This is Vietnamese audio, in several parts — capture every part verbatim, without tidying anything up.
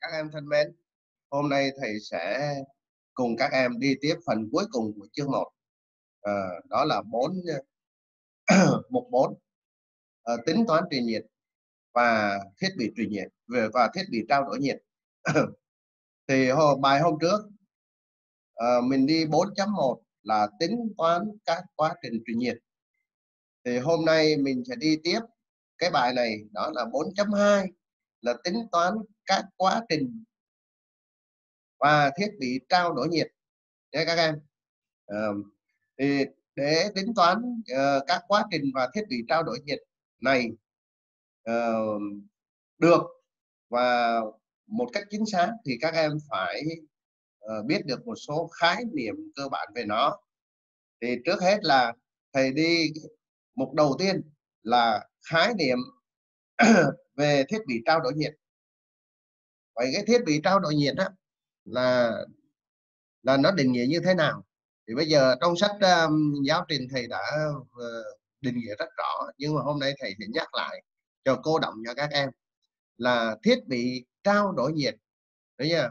Các em thân mến, hôm nay thầy sẽ cùng các em đi tiếp phần cuối cùng của chương một. À, đó là bốn mục bốn, à, tính toán truyền nhiệt và thiết bị truyền nhiệt về và thiết bị trao đổi nhiệt. Thì hôm, bài hôm trước à, mình đi bốn chấm một là tính toán các quá trình truyền nhiệt. Thì hôm nay mình sẽ đi tiếp cái bài này, đó là bốn chấm hai là tính toán các quá trình và thiết bị trao đổi nhiệt nha các em. À, thì để tính toán uh, các quá trình và thiết bị trao đổi nhiệt này uh, được và một cách chính xác thì các em phải uh, biết được một số khái niệm cơ bản về nó. Thì trước hết là thầy đi mục đầu tiên là khái niệm về thiết bị trao đổi nhiệt. Vậy cái thiết bị trao đổi nhiệt đó là là nó định nghĩa như thế nào? Thì bây giờ trong sách um, giáo trình thầy đã uh, định nghĩa rất rõ, nhưng mà hôm nay thầy sẽ nhắc lại cho cô động cho các em là thiết bị trao đổi nhiệt đấy nha.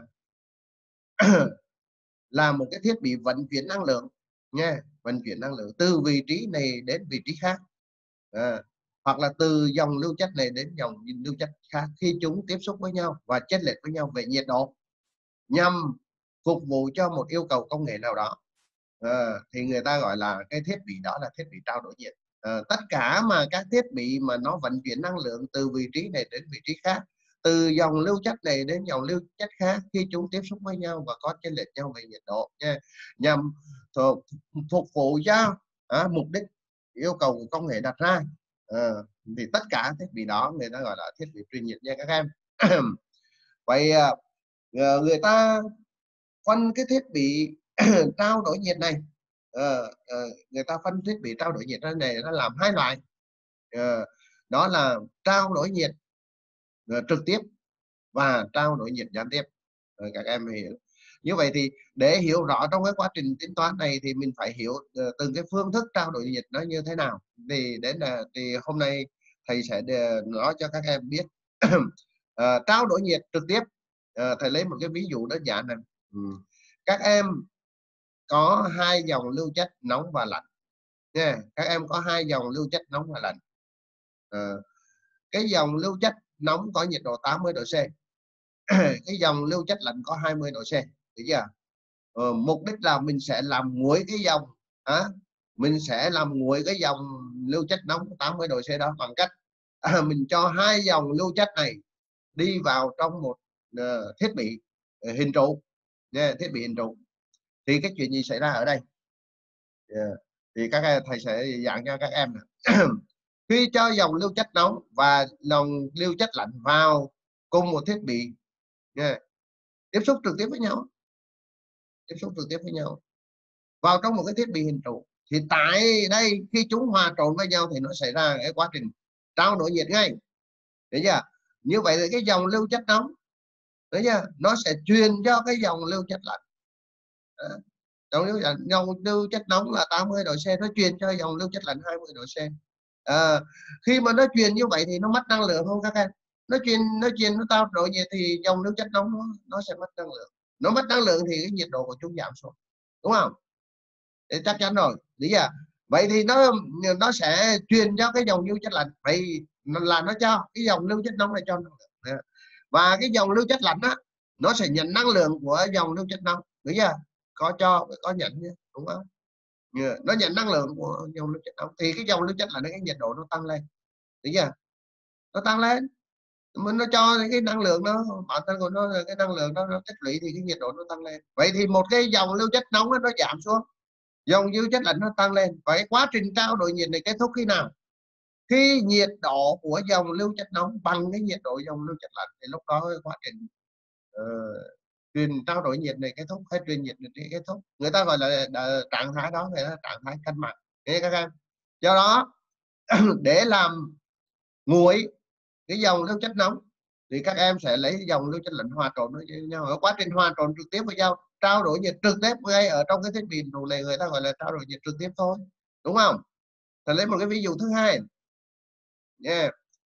Là một cái thiết bị vận chuyển năng lượng nha, vận chuyển năng lượng từ vị trí này đến vị trí khác, à, hoặc là từ dòng lưu chất này đến dòng lưu chất khác khi chúng tiếp xúc với nhau và chênh lệch với nhau về nhiệt độ nhằm phục vụ cho một yêu cầu công nghệ nào đó. À, thì người ta gọi là cái thiết bị đó là thiết bị trao đổi nhiệt. À, tất cả mà các thiết bị mà nó vận chuyển năng lượng từ vị trí này đến vị trí khác, từ dòng lưu chất này đến dòng lưu chất khác khi chúng tiếp xúc với nhau và có chênh lệch nhau về nhiệt độ nha, nhằm phục, phục vụ cho à, mục đích yêu cầu của công nghệ đặt ra. À, thì tất cả thiết bị đó người ta gọi là thiết bị truyền nhiệt nha các em. Vậy người ta phân cái thiết bị trao đổi nhiệt này, uh, uh, người ta phân thiết bị trao đổi nhiệt này nó làm hai loại. Uh, đó là trao đổi nhiệt uh, trực tiếp và trao đổi nhiệt gián tiếp. Uh, các em hiểu như vậy thì để hiểu rõ trong cái quá trình tính toán này thì mình phải hiểu uh, từng cái phương thức trao đổi nhiệt nó như thế nào. Thì đến là thì hôm nay thầy sẽ nói cho các em biết. uh, trao đổi nhiệt trực tiếp, uh, thầy lấy một cái ví dụ đơn giản này. Ừ. Các em có hai dòng lưu chất nóng và lạnh nha. Các em có hai dòng lưu chất nóng và lạnh. À, cái dòng lưu chất nóng có nhiệt độ tám mươi độ C, cái dòng lưu chất lạnh có hai mươi độ C, được chưa? Ờ, mục đích là mình sẽ làm nguội cái dòng à, mình sẽ làm nguội cái dòng lưu chất nóng tám mươi độ C đó bằng cách à, mình cho hai dòng lưu chất này đi vào trong một uh, thiết bị uh, hình trụ nha, thiết bị hình trụ. Thì cái chuyện gì xảy ra ở đây? Yeah. Thì các em thầy sẽ giảng cho các em. Khi cho dòng lưu chất nóng và dòng lưu chất lạnh vào cùng một thiết bị, yeah, tiếp xúc trực tiếp với nhau, tiếp xúc trực tiếp với nhau vào trong một cái thiết bị hình trụ, thì tại đây khi chúng hòa trộn với nhau thì nó xảy ra cái quá trình trao đổi nhiệt ngay, thấy chưa? Như vậy thì cái dòng lưu chất nóng, thấy chưa, nó sẽ truyền cho cái dòng lưu chất lạnh. À, dòng lưu, dòng lưu chất nóng là tám mươi độ C, nó truyền cho dòng lưu chất lạnh hai mươi độ C. À, khi mà nó truyền như vậy thì nó mất năng lượng không các em? Nó truyền nó truyền nó trao đổi nhiệt thì dòng lưu chất nóng nó, nó sẽ mất năng lượng. Nó mất năng lượng thì cái nhiệt độ của chúng giảm xuống, đúng không? Để chắc chắn rồi, lý à? Vậy thì nó nó sẽ truyền cho cái dòng lưu chất lạnh, vậy là nó cho cái dòng lưu chất nóng này cho năng lượng. Và cái dòng lưu chất lạnh á, nó sẽ nhận năng lượng của dòng lưu chất nóng, đúng chưa? Có cho có nhận nhé, đúng không? Yeah. Nó nhận năng lượng của dòng lưu chất nóng thì cái dòng lưu chất lạnh cái nhiệt độ nó tăng lên, đúng chưa? Nó tăng lên, mình nó cho cái năng lượng nó bản thân của nó, cái năng lượng đó nó tích lũy thì cái nhiệt độ nó tăng lên. Vậy thì một cái dòng lưu chất nóng đó, nó giảm xuống, dòng lưu chất lạnh nó tăng lên. Và cái quá trình trao đổi nhiệt này kết thúc khi nào? Khi nhiệt độ của dòng lưu chất nóng bằng cái nhiệt độ dòng lưu chất lạnh thì lúc đó cái quá trình uh, truyền trao đổi nhiệt này kết thúc, hay truyền nhiệt này kết thúc. Người ta gọi là, là trạng thái đó gọi là trạng thái cân bằng. Thế các em, do đó để làm nguội cái dòng lưu chất nóng thì các em sẽ lấy dòng lưu chất lạnh hòa trộn với nhau. Ở quá trình hòa trộn trực tiếp với nhau, trao đổi nhiệt trực tiếp ngay ở trong cái thiết bị đồ này, người ta gọi là trao đổi nhiệt trực tiếp thôi, đúng không? Thì lấy một cái ví dụ thứ hai nha.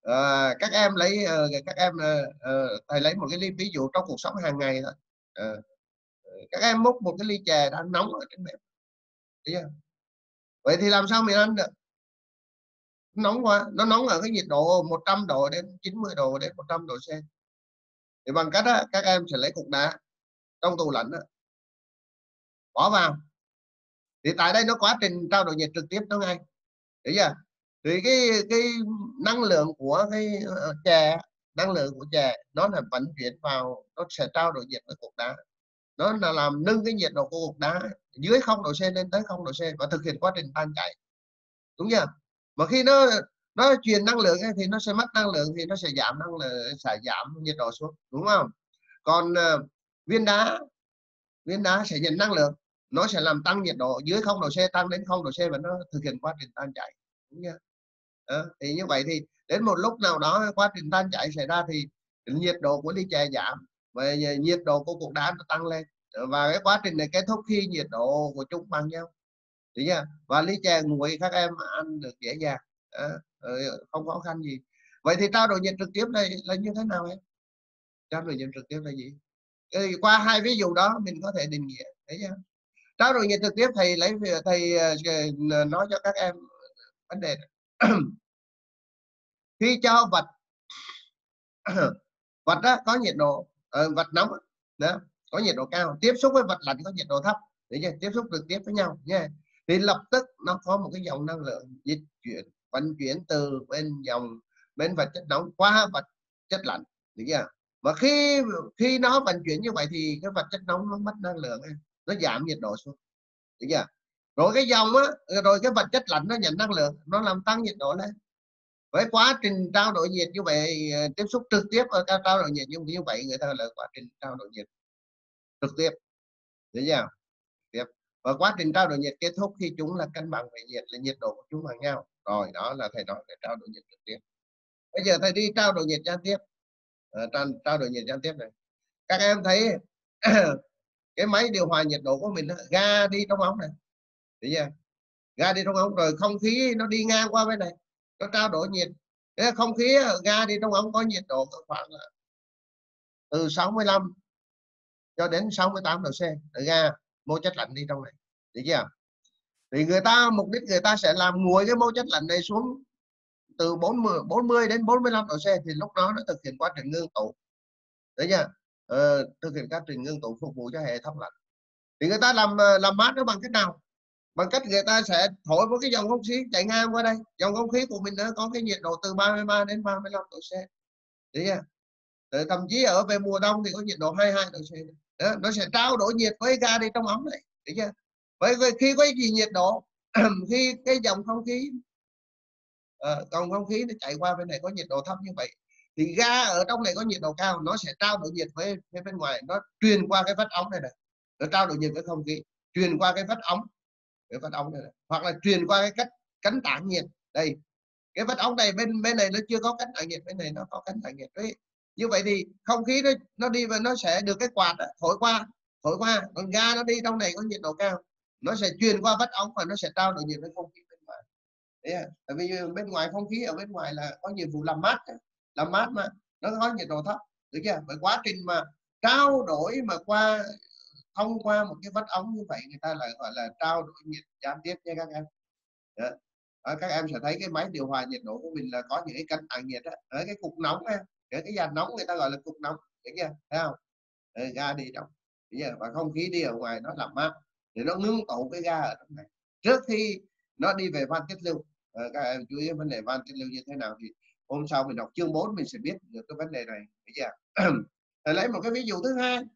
À, các em lấy uh, các em uh, uh, thầy lấy một cái ly ví dụ trong cuộc sống hàng ngày thôi. Uh, các em múc một cái ly chè đang nóng ở trên bếp, vậy thì làm sao mình ăn được? Nóng quá, nó nóng ở cái nhiệt độ một trăm độ đến chín mươi độ đến một trăm độ C. Thì bằng cách đó, các em sẽ lấy cục đá trong tủ lạnh đó, bỏ vào. Thì tại đây nó quá trình trao đổi nhiệt trực tiếp đó ngay, hiểu chưa? Thì cái cái năng lượng của cái uh, chè, năng lượng của chè nó là vận chuyển vào, nó sẽ trao đổi nhiệt với cục đá, nó là làm nâng cái nhiệt độ của cục đá dưới không độ C lên tới không độ C và thực hiện quá trình tan chảy, đúng chưa? Mà khi nó nó truyền năng lượng ấy, thì nó sẽ mất năng lượng, thì nó sẽ giảm năng lượng, sẽ giảm nhiệt độ xuống, đúng không? Còn uh, viên đá viên đá sẽ nhận năng lượng, nó sẽ làm tăng nhiệt độ dưới không độ C, tăng đến không độ C và nó thực hiện quá trình tan chảy, đúng chưa? Đó, thì như vậy thì đến một lúc nào đó quá trình tan chảy xảy ra thì nhiệt độ của ly chè giảm và nhiệt độ của cục đá nó tăng lên, và cái quá trình này kết thúc khi nhiệt độ của chúng bằng nhau, đúng chưa? Và ly chè nguội các em ăn được dễ dàng, à, không khó khăn gì. Vậy thì trao đổi nhiệt trực tiếp này là như thế nào em? Trao đổi nhiệt trực tiếp là gì? Thì qua hai ví dụ đó mình có thể định nghĩa, thấy chưa? Trao đổi nhiệt trực tiếp thầy lấy thầy nói cho các em vấn đề khi cho vật vật đó có nhiệt độ uh, vật nóng đó có nhiệt độ cao tiếp xúc với vật lạnh có nhiệt độ thấp, để chưa? Tiếp xúc trực tiếp với nhau nha, thì lập tức nó có một cái dòng năng lượng dịch chuyển vận chuyển từ bên dòng bên vật chất nóng qua vật chất lạnh, được chưa? Và khi khi nó vận chuyển như vậy thì cái vật chất nóng nó mất năng lượng, nó giảm nhiệt độ xuống, được chưa? Rồi cái dòng á, rồi cái vật chất lạnh nó nhận năng lượng, nó làm tăng nhiệt độ lên. Với quá trình trao đổi nhiệt như vậy, tiếp xúc trực tiếp ở trao đổi nhiệt như, như vậy người ta là quá trình trao đổi nhiệt trực tiếp, được chưa? Tiếp. Và quá trình trao đổi nhiệt kết thúc khi chúng là cân bằng về nhiệt, là nhiệt độ của chúng bằng nhau. Rồi đó là thầy nói về trao đổi nhiệt trực tiếp. Bây giờ thầy đi trao đổi nhiệt gián tiếp. À, trao, trao đổi nhiệt gián tiếp này, các em thấy cái máy điều hòa nhiệt độ của mình đó, ga đi trong ống này, được chưa? Ga đi trong ống rồi không khí nó đi ngang qua bên này, nó trao đổi nhiệt. Thế không khí ga đi trong ống có nhiệt độ khoảng là từ sáu mươi lăm cho đến sáu mươi tám độ C, ga mô chất lạnh đi trong này, được chưa? Thì người ta mục đích người ta sẽ làm nguội cái mô chất lạnh này xuống từ bốn mươi đến bốn mươi lăm độ C, thì lúc đó nó thực hiện quá trình ngưng tụ, đấy chưa? Ờ, thực hiện quá trình ngưng tụ phục vụ cho hệ thống lạnh. Thì người ta làm làm mát nó bằng cách nào? Bằng cách người ta sẽ thổi một cái dòng không khí chạy ngang qua đây, dòng không khí của mình nó có cái nhiệt độ từ ba mươi ba đến ba mươi lăm độ C, đấy chưa? Rồi thậm chí ở về mùa đông thì có nhiệt độ hai mươi hai độ C. Đó, nó sẽ trao đổi nhiệt với ga đi trong ống này, được chưa? Bởi vì khi có gì nhiệt độ khi cái dòng không khí uh, dòng không khí nó chạy qua bên này có nhiệt độ thấp như vậy, thì ga ở trong này có nhiệt độ cao, nó sẽ trao đổi nhiệt với, với bên ngoài, nó truyền qua cái vách ống này này, nó trao đổi nhiệt với không khí, truyền qua cái vách ống, cái vách ống này, này hoặc là truyền qua cái cách cánh tản nhiệt đây, cái vách ống này bên bên này nó chưa có cánh tản nhiệt, bên này nó có cánh tản nhiệt đấy. Như vậy thì không khí nó nó đi và nó sẽ được cái quạt đó, thổi qua thổi qua, còn ga nó đi trong này có nhiệt độ cao, nó sẽ truyền qua vách ống và nó sẽ trao đổi nhiệt với không khí bên ngoài. Đấy, tại vì bên ngoài không khí ở bên ngoài là có nhiệm vụ làm mát, làm mát mà nó có nhiệt độ thấp, được chưa? Với quá trình mà trao đổi mà qua thông qua một cái vách ống như vậy, người ta lại gọi là trao đổi nhiệt gián tiếp nha các em. Đó. Đó, các em sẽ thấy cái máy điều hòa nhiệt độ của mình là có những cái cánh tản nhiệt đó, ở cái cục nóng á, cái cái dàn nóng người ta gọi là cục nóng, thấy chưa? Thấy không? Đấy, ga đi trong, thấy chưa? Và không khí đi ở ngoài nó làm mát để nó ngưng tụ cái ga ở trong này trước khi nó đi về van tiết lưu. À, các em chú ý vấn đề van tiết lưu như thế nào thì hôm sau mình đọc chương bốn mình sẽ biết được cái vấn đề này, thấy chưa? Để lấy một cái ví dụ thứ hai,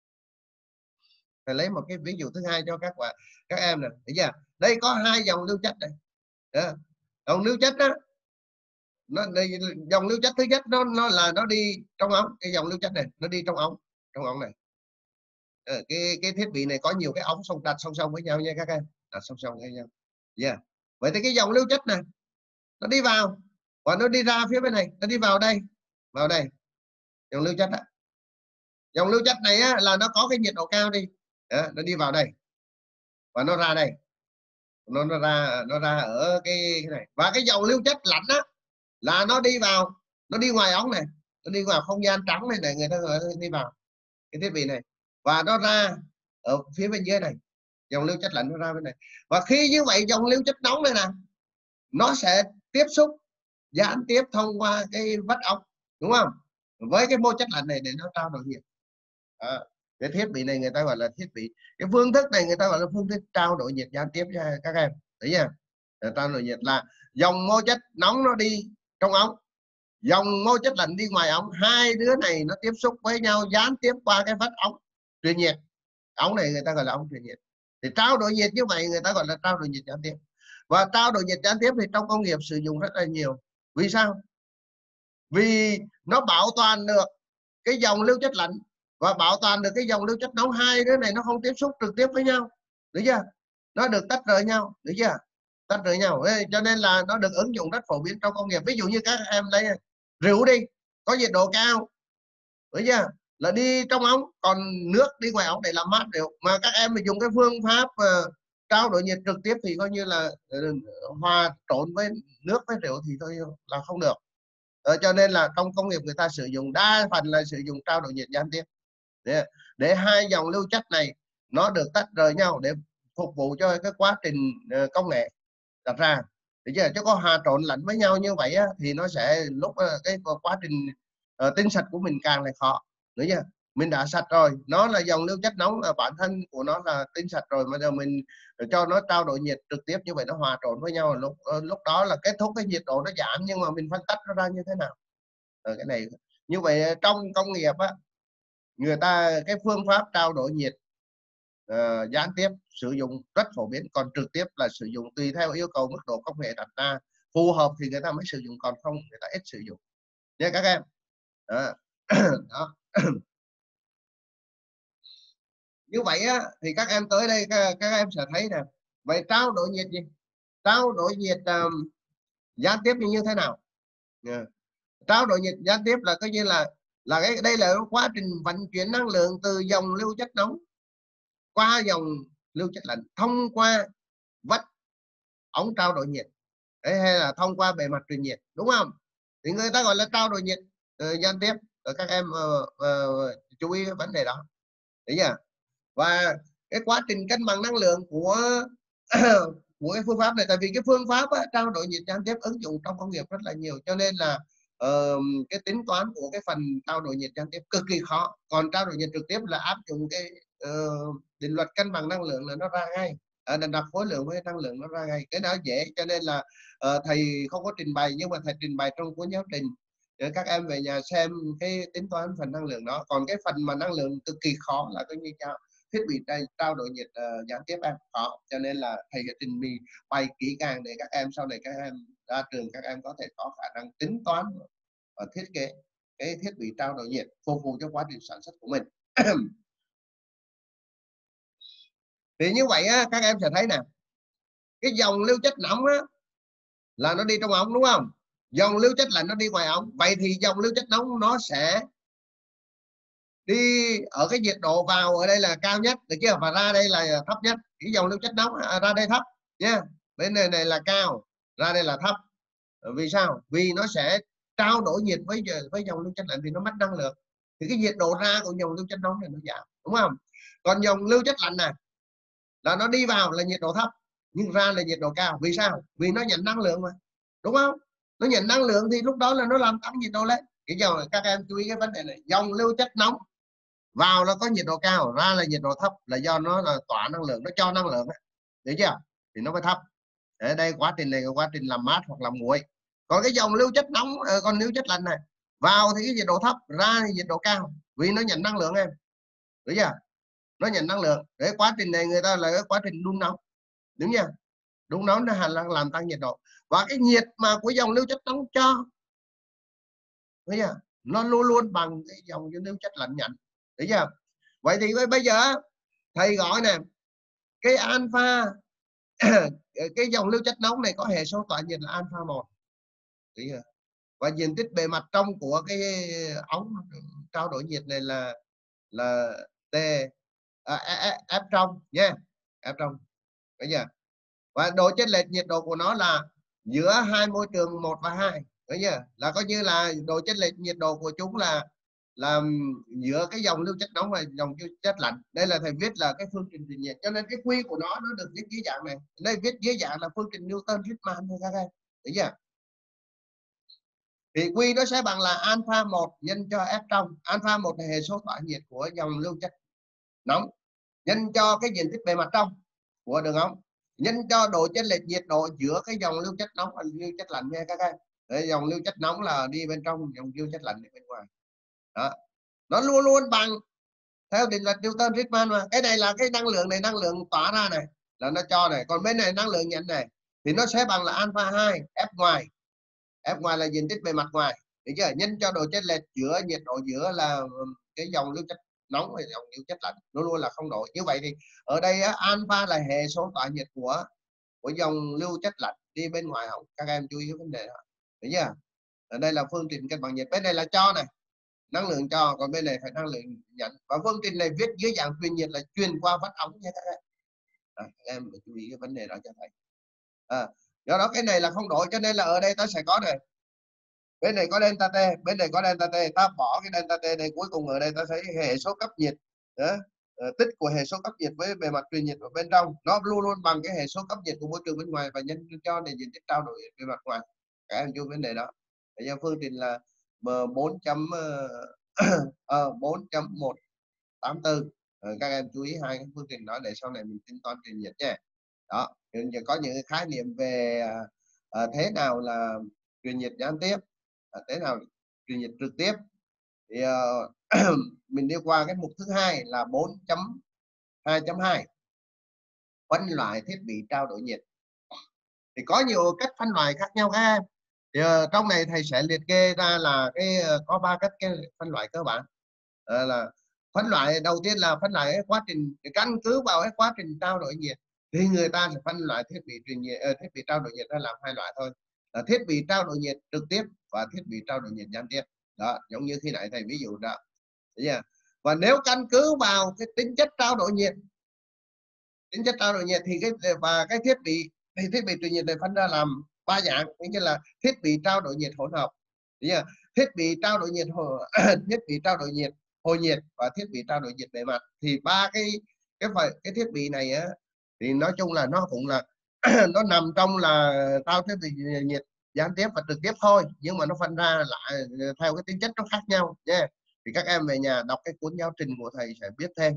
phải lấy một cái ví dụ thứ hai cho các bạn các em này, thấy chưa? Đây có hai dòng lưu chất này, đó. Dòng lưu chất đó, nó đi, dòng lưu chất thứ nhất nó nó là nó đi trong ống, cái dòng lưu chất này nó đi trong ống, trong ống này. Ờ, cái cái thiết bị này có nhiều cái ống song đặt song song với nhau nha các em, đặt song song với nhau, yeah. Vậy thì cái dòng lưu chất này nó đi vào và nó đi ra phía bên này, nó đi vào đây, vào đây, dòng lưu chất đó. Dòng lưu chất này á, là nó có cái nhiệt độ cao đi, đó, nó đi vào đây và nó ra đây, nó nó ra nó ra ở cái, cái này. Và cái dòng lưu chất lạnh á là nó đi vào nó đi ngoài ống này, nó đi ngoài không gian trắng này này, người ta gọi đi vào cái thiết bị này và nó ra ở phía bên dưới này, dòng lưu chất lạnh nó ra bên này. Và khi như vậy dòng lưu chất nóng này nè nó sẽ tiếp xúc gián tiếp thông qua cái vách ống, đúng không, với cái mô chất lạnh này để nó trao đổi nhiệt. À, cái thiết bị này người ta gọi là thiết bị, cái phương thức này người ta gọi là phương thức trao đổi nhiệt gián tiếp cho các em, thấy chưa? Trao đổi nhiệt là dòng mô chất nóng nó đi trong ống, dòng mô chất lạnh đi ngoài ống, hai đứa này nó tiếp xúc với nhau gián tiếp qua cái vách ống truyền nhiệt. Ống này người ta gọi là ống truyền nhiệt. Thì trao đổi nhiệt như vậy người ta gọi là trao đổi nhiệt gián tiếp. Và trao đổi nhiệt gián tiếp thì trong công nghiệp sử dụng rất là nhiều. Vì sao? Vì nó bảo toàn được cái dòng lưu chất lạnh và bảo toàn được cái dòng lưu chất nóng, hai đứa này nó không tiếp xúc trực tiếp với nhau, được chưa? Nó được tách rời nhau, được chưa? Tách rời nhau. Ê, cho nên là nó được ứng dụng rất phổ biến trong công nghiệp. Ví dụ như các em lấy rượu đi, có nhiệt độ cao, được chưa? Là đi trong ống, còn nước đi ngoài ống để làm mát rượu. Mà các em mà dùng cái phương pháp uh, trao đổi nhiệt trực tiếp thì coi như là uh, hòa trộn với nước với rượu thì thôi là không được. Ờ, cho nên là trong công nghiệp người ta sử dụng đa phần là sử dụng trao đổi nhiệt gián tiếp để, để hai dòng lưu chất này nó được tách rời nhau để phục vụ cho cái quá trình uh, công nghệ đặt ra. Được chưa? Chứ có hòa trộn lạnh với nhau như vậy á, thì nó sẽ lúc uh, cái quá trình uh, tinh sạch của mình càng là khó. Được chưa? Mình đã sạch rồi, nó là dòng lưu chất nóng, là bản thân của nó là tinh sạch rồi, mà giờ mình cho nó trao đổi nhiệt trực tiếp như vậy nó hòa trộn với nhau, lúc lúc đó là kết thúc cái nhiệt độ nó giảm, nhưng mà mình phân tách nó ra như thế nào. Rồi cái này như vậy trong công nghiệp á, người ta cái phương pháp trao đổi nhiệt uh, gián tiếp sử dụng rất phổ biến, còn trực tiếp là sử dụng tùy theo yêu cầu mức độ công nghệ đặt ra phù hợp thì người ta mới sử dụng, còn không người ta ít sử dụng nha các em. Đó. Đó. Như vậy á, thì các em tới đây các, các em sẽ thấy nè, vậy trao đổi nhiệt gì, trao đổi nhiệt um, gián tiếp như thế nào? Yeah. Trao đổi nhiệt gián tiếp là coi như là là cái đây là quá trình vận chuyển năng lượng từ dòng lưu chất nóng qua dòng lưu chất lạnh thông qua vách ống trao đổi nhiệt. Đấy, hay là thông qua bề mặt truyền nhiệt, đúng không? Thì người ta gọi là trao đổi nhiệt uh, gián tiếp. Rồi các em uh, uh, chú ý cái vấn đề đó, thấy chưa? Và cái quá trình cân bằng năng lượng của của cái phương pháp này, tại vì cái phương pháp á, trao đổi nhiệt gián tiếp ứng dụng trong công nghiệp rất là nhiều, cho nên là uh, cái tính toán của cái phần trao đổi nhiệt gián tiếp cực kỳ khó. Còn trao đổi nhiệt trực tiếp là áp dụng cái uh, định luật cân bằng năng lượng là nó ra ngay, uh, định đặt khối lượng với năng lượng nó ra ngay, cái đó dễ. Cho nên là uh, thầy không có trình bày, nhưng mà thầy trình bày trong cuốn giáo trình để các em về nhà xem cái tính toán phần năng lượng đó. Còn cái phần mà năng lượng cực kỳ khó là coi như nhau thiết bị trao đổi nhiệt uh, gián tiếp em khó, cho nên là thầy sẽ trình bày kỹ càng để các em sau này các em ra trường các em có thể có khả năng tính toán và thiết kế cái thiết bị trao đổi nhiệt phục vụ cho quá trình sản xuất của mình. Thì như vậy á, các em sẽ thấy nè, cái dòng lưu chất nóng á, là nó đi trong ống, đúng không? Dòng lưu chất lạnh nó đi ngoài ống. Vậy thì dòng lưu chất nóng nó sẽ đi ở cái nhiệt độ vào ở đây là cao nhất, được chưa? Và ra đây là thấp nhất. Cái dòng lưu chất nóng à, ra đây thấp nha, bên này này là cao, ra đây là thấp. Vì sao? Vì nó sẽ trao đổi nhiệt với với dòng lưu chất lạnh thì nó mất năng lượng, thì cái nhiệt độ ra của dòng lưu chất nóng này nó giảm, đúng không? Còn dòng lưu chất lạnh này là nó đi vào là nhiệt độ thấp nhưng ra là nhiệt độ cao. Vì sao? Vì nó nhận năng lượng mà, đúng không? Nó nhận năng lượng thì lúc đó là nó làm tăng nhiệt độ lên. Cái dòng các em chú ý cái vấn đề này, dòng lưu chất nóng vào nó có nhiệt độ cao, ra là nhiệt độ thấp là do nó là tỏa năng lượng, nó cho năng lượng, hiểu chưa? Thì nó mới thấp. Ở đây quá trình này là quá trình làm mát hoặc làm nguội. Còn cái dòng lưu chất nóng, còn lưu chất lạnh này vào thì cái nhiệt độ thấp, ra thì nhiệt độ cao, vì nó nhận năng lượng em, hiểu chưa? Nó nhận năng lượng. Để quá trình này người ta là cái quá trình đun nóng, đúng nha, đun nóng nó làm, làm tăng nhiệt độ. Và cái nhiệt mà của dòng lưu chất nóng cho, thấy chưa? Nó luôn luôn bằng cái dòng lưu chất lạnh nhận, thấy chưa? Vậy thì bây giờ thầy gọi nè, cái alpha cái dòng lưu chất nóng này có hệ số tỏa nhiệt là alpha một, thấy chưa? Và diện tích bề mặt trong của cái ống trao đổi nhiệt này là là T à, F trong nha, F trong, bây giờ và độ chênh lệch nhiệt độ của nó là giữa hai môi trường một và hai, Đấy nhá, là coi như là độ chênh lệch nhiệt độ của chúng là là giữa cái dòng lưu chất nóng và dòng lưu chất lạnh. Đây là thầy viết là cái phương trình truyền nhiệt, cho nên cái quy của nó nó được viết dưới dạng này. Đây viết dưới dạng là phương trình Newton-Richtman thôi các em. Thấy chưa? Thì quy nó sẽ bằng là alpha một nhân cho F trong. Alpha một là hệ số tỏa nhiệt của dòng lưu chất nóng nhân cho cái diện tích bề mặt trong của đường ống, nhân cho độ chênh lệch nhiệt độ giữa cái dòng lưu chất nóng và lưu chất lạnh nha các em. Đấy, dòng lưu chất nóng là đi bên trong, dòng lưu chất lạnh đi bên ngoài. Đó. Nó luôn luôn bằng theo định luật Newton-Richtman mà. Cái này là cái năng lượng này, năng lượng tỏa ra này là nó cho này, còn bên này năng lượng nhận này thì nó sẽ bằng là alpha hai F ngoài. F ngoài là diện tích bề mặt ngoài, được chưa? Nhân cho độ chênh lệch giữa nhiệt độ giữa là cái dòng lưu chất nóng và dòng lưu chất lạnh luôn luôn là không đổi. Như vậy thì ở đây á, alpha là hệ số tỏa nhiệt của của dòng lưu chất lạnh đi bên ngoài không? Các em chú ý cái vấn đề đó. Được chưa? Ở đây là phương trình cân bằng nhiệt, bên này là cho này, năng lượng cho, còn bên này phải năng lượng nhận. Và phương trình này viết dưới dạng truyền nhiệt là truyền qua vách ống nha các em. À, các em phải chú ý cái vấn đề đó cho thầy. À, do đó cái này là không đổi, cho nên là ở đây ta sẽ có này, bên này có delta T, bên này có delta T, ta bỏ cái delta T này, cuối cùng ở đây ta thấy hệ số cấp nhiệt đó, tích của hệ số cấp nhiệt với bề mặt truyền nhiệt ở bên trong nó luôn luôn bằng cái hệ số cấp nhiệt của môi trường bên ngoài và nhân cho nền diện tích trao đổi bề mặt ngoài. Các em chú vấn đề đó. Bây giờ phương trình là bốn chấm bốn chấm một tám tư. Các em chú ý hai cái phương trình đó để sau này mình tính toán truyền nhiệt nhé. Đó, có những khái niệm về à, thế nào là truyền nhiệt gián tiếp, à, thế nào truyền nhiệt trực tiếp thì uh, mình đi qua cái mục thứ hai là bốn chấm hai chấm hai, phân loại thiết bị trao đổi nhiệt. Thì có nhiều cách phân loại khác nhau các em. Thì, uh, trong này thầy sẽ liệt kê ra là cái uh, có ba cách cái phân loại cơ bản. Uh, là phân loại đầu tiên là phân loại cái quá trình, căn cứ vào cái quá trình trao đổi nhiệt thì người ta sẽ phân loại thiết bị truyền nhiệt, uh, thiết bị trao đổi nhiệt ra làm hai loại thôi, là thiết bị trao đổi nhiệt trực tiếp và thiết bị trao đổi nhiệt gián tiếp. Đó, giống như khi nãy thầy ví dụ đó. Yeah. Và nếu căn cứ vào cái tính chất trao đổi nhiệt, tính chất trao đổi nhiệt thì cái và cái thiết bị thì thiết bị truyền nhiệt này phân ra làm ba dạng, như là thiết bị trao đổi nhiệt hỗn hợp, yeah. thiết bị trao đổi nhiệt hồ, thiết bị trao đổi nhiệt hồi nhiệt và thiết bị trao đổi nhiệt bề mặt. Thì ba cái cái phải cái thiết bị này á thì nói chung là nó cũng là nó nằm trong là trao thiết bị nhiệt gián tiếp và trực tiếp thôi, nhưng mà nó phân ra lại theo cái tính chất nó khác nhau nhé. Yeah. Thì các em về nhà đọc cái cuốn giáo trình của thầy sẽ biết thêm.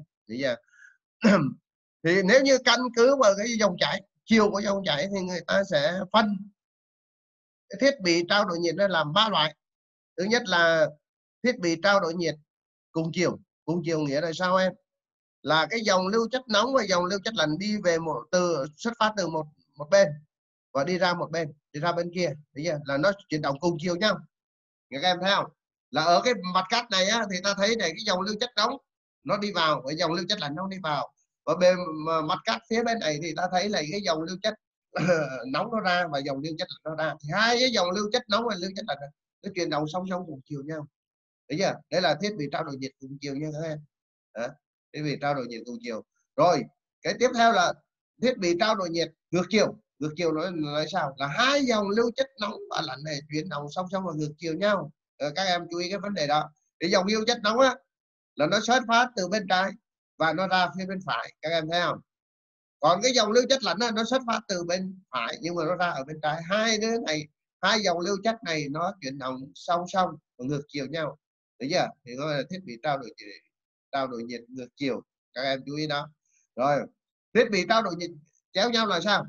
Thì nếu như căn cứ vào cái dòng chảy, chiều của dòng chảy thì người ta sẽ phân cái thiết bị trao đổi nhiệt ra làm ba loại. Thứ nhất là thiết bị trao đổi nhiệt cùng chiều. Cùng chiều nghĩa là sao em? Là cái dòng lưu chất nóng và dòng lưu chất lạnh đi về một từ xuất phát từ một một bên và đi ra một bên, đi ra bên kia, thấy chưa? Là nó chuyển động cùng chiều nhau. Các em thấy không? Là ở cái mặt cắt này á, thì ta thấy này cái dòng lưu chất nóng nó đi vào, cái dòng lưu chất lạnh nó đi vào. Và bên mặt cắt phía bên này thì ta thấy là cái dòng lưu chất nóng nó ra và dòng lưu chất lạnh nó ra. Thì hai cái dòng lưu chất nóng và lưu chất lạnh nó chuyển động song song cùng chiều nhau. Thấy chưa? Đây là thiết bị trao đổi nhiệt cùng chiều nha các em. Đó, thiết bị trao đổi nhiệt cùng chiều. Rồi, cái tiếp theo là thiết bị trao đổi nhiệt ngược chiều. Ngược chiều nói là sao? Là hai dòng lưu chất nóng và lạnh này chuyển động song song và ngược chiều nhau. Rồi, các em chú ý cái vấn đề đó. Cái dòng lưu chất nóng á là nó xuất phát từ bên trái và nó ra phía bên phải, các em thấy không? Còn cái dòng lưu chất lạnh á, nó xuất phát từ bên phải nhưng mà nó ra ở bên trái. Hai đứa này, hai dòng lưu chất này nó chuyển động song song và ngược chiều nhau. Thấy chưa? Thì nó là thiết bị trao đổi nhiệt, trao đổi nhiệt ngược chiều. Các em chú ý đó. Rồi, thiết bị trao đổi nhiệt chéo nhau là sao?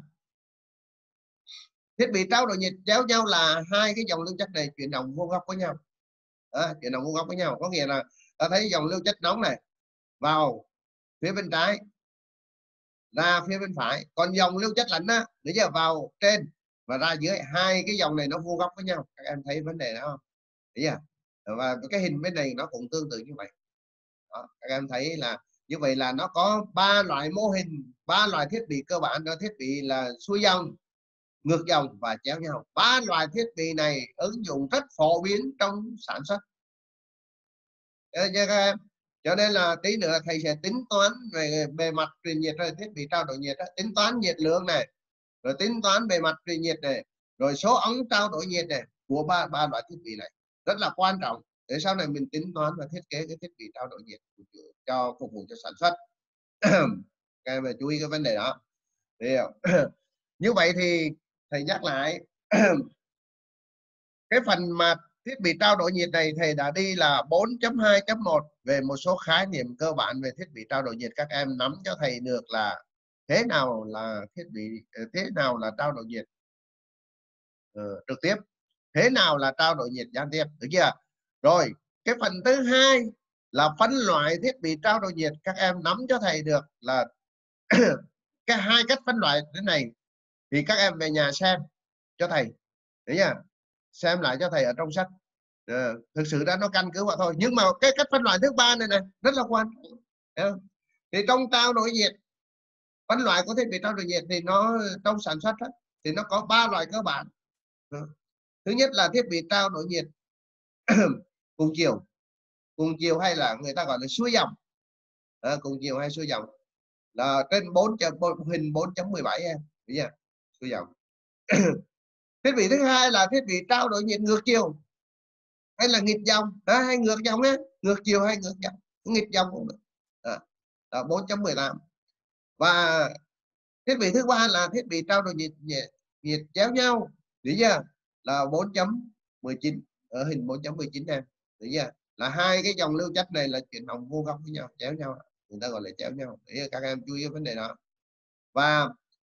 Thiết bị trao đổi nhiệt chéo nhau là hai cái dòng lưu chất này chuyển động vuông góc với nhau. À, chuyển động vuông góc với nhau có nghĩa là ta thấy dòng lưu chất nóng này vào phía bên trái ra phía bên phải, còn dòng lưu chất lạnh á để giờ vào trên và ra dưới, hai cái dòng này nó vuông góc với nhau. Các em thấy vấn đề đó không? Thấy chưa? Và cái hình bên này nó cũng tương tự như vậy. Đó, các em thấy là như vậy là nó có ba loại mô hình, ba loại thiết bị cơ bản. Đó, thiết bị là xuôi dòng, ngược dòng và chéo nhau. Ba loại thiết bị này ứng dụng rất phổ biến trong sản xuất. Đấy, các em. Cho nên là tí nữa thầy sẽ tính toán về bề mặt truyền nhiệt rồi thiết bị trao đổi nhiệt đó. Tính toán nhiệt lượng này, rồi tính toán bề mặt truyền nhiệt này, rồi số ống trao đổi nhiệt này, của ba ba loại thiết bị này rất là quan trọng để sau này mình tính toán và thiết kế cái thiết bị trao đổi nhiệt cho phục vụ cho sản xuất. Các em phải chú ý cái vấn đề đó. Thì như vậy thì thầy nhắc lại cái phần mà thiết bị trao đổi nhiệt này thầy đã đi là bốn chấm hai chấm một về một số khái niệm cơ bản về thiết bị trao đổi nhiệt. Các em nắm cho thầy được là thế nào là thiết bị, thế nào là trao đổi nhiệt uh, trực tiếp, thế nào là trao đổi nhiệt gián tiếp, được chưa? Rồi cái phần thứ hai là phân loại thiết bị trao đổi nhiệt. Các em nắm cho thầy được là cái hai cách phân loại thế này thì các em về nhà xem cho thầy, đấy nhá, xem lại cho thầy ở trong sách. À, thực sự ra nó căn cứ vào thôi, nhưng mà cái cách phân loại thứ ba này này rất là quan trọng. À, thì trong trao đổi nhiệt, phân loại của thiết bị trao đổi nhiệt thì nó trong sản xuất đó, thì nó có ba loại cơ bản. À, thứ nhất là thiết bị trao đổi nhiệt cùng chiều, cùng chiều hay là người ta gọi là xuôi dòng. À, cùng chiều hay xuôi dòng là trên bốn hình bốn chấm mười bảy em, bây giờ xuôi dòng. Thiết bị thứ hai là thiết bị trao đổi nhiệt ngược chiều hay là nghịch dòng, à, hay ngược dòng á, ngược chiều hay ngược dòng, nghịch dòng cũng được. À, là bốn chấm mười lăm. Và thiết bị thứ ba là thiết bị trao đổi nhiệt nhiệt, nhiệt chéo nhau, được chưa, là bốn chấm mười chín ở hình bốn chấm mười chín em, được chưa, là hai cái dòng lưu chất này là chuyển động vô góc với nhau, chéo nhau, người ta gọi là chéo nhau. Để các em chú ý vấn đề đó. Và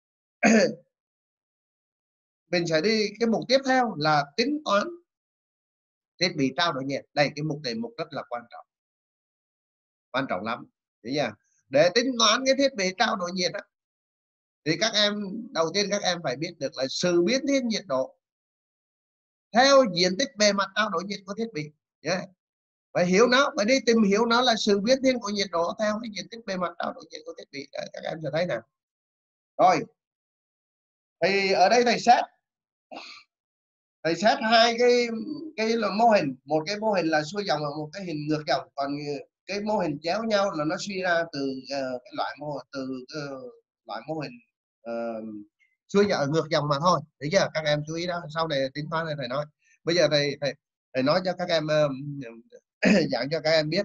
mình sẽ đi cái mục tiếp theo là tính toán thiết bị trao đổi nhiệt. Đây cái mục đề mục rất là quan trọng, quan trọng lắm, đấy chưa? Để tính toán cái thiết bị trao đổi nhiệt đó, thì các em đầu tiên các em phải biết được là sự biến thiên nhiệt độ theo diện tích bề mặt trao đổi nhiệt của thiết bị. Yeah. Phải hiểu nó, phải đi tìm hiểu nó là sự biến thiên của nhiệt độ theo cái diện tích bề mặt trao đổi nhiệt của thiết bị. Đấy, các em sẽ thấy nào. Rồi thì ở đây thầy xét thầy xét hai cái cái là mô hình, một cái mô hình là xuôi dòng và một cái hình ngược dòng. Còn cái mô hình chéo nhau là nó suy ra từ uh, cái loại mô từ uh, loại mô hình uh, xuôi dòng ngược dòng mà thôi, được chưa? Các em chú ý đó, sau này tính toán này thầy nói. Bây giờ thầy thầy, thầy nói cho các em uh, giảng cho các em biết.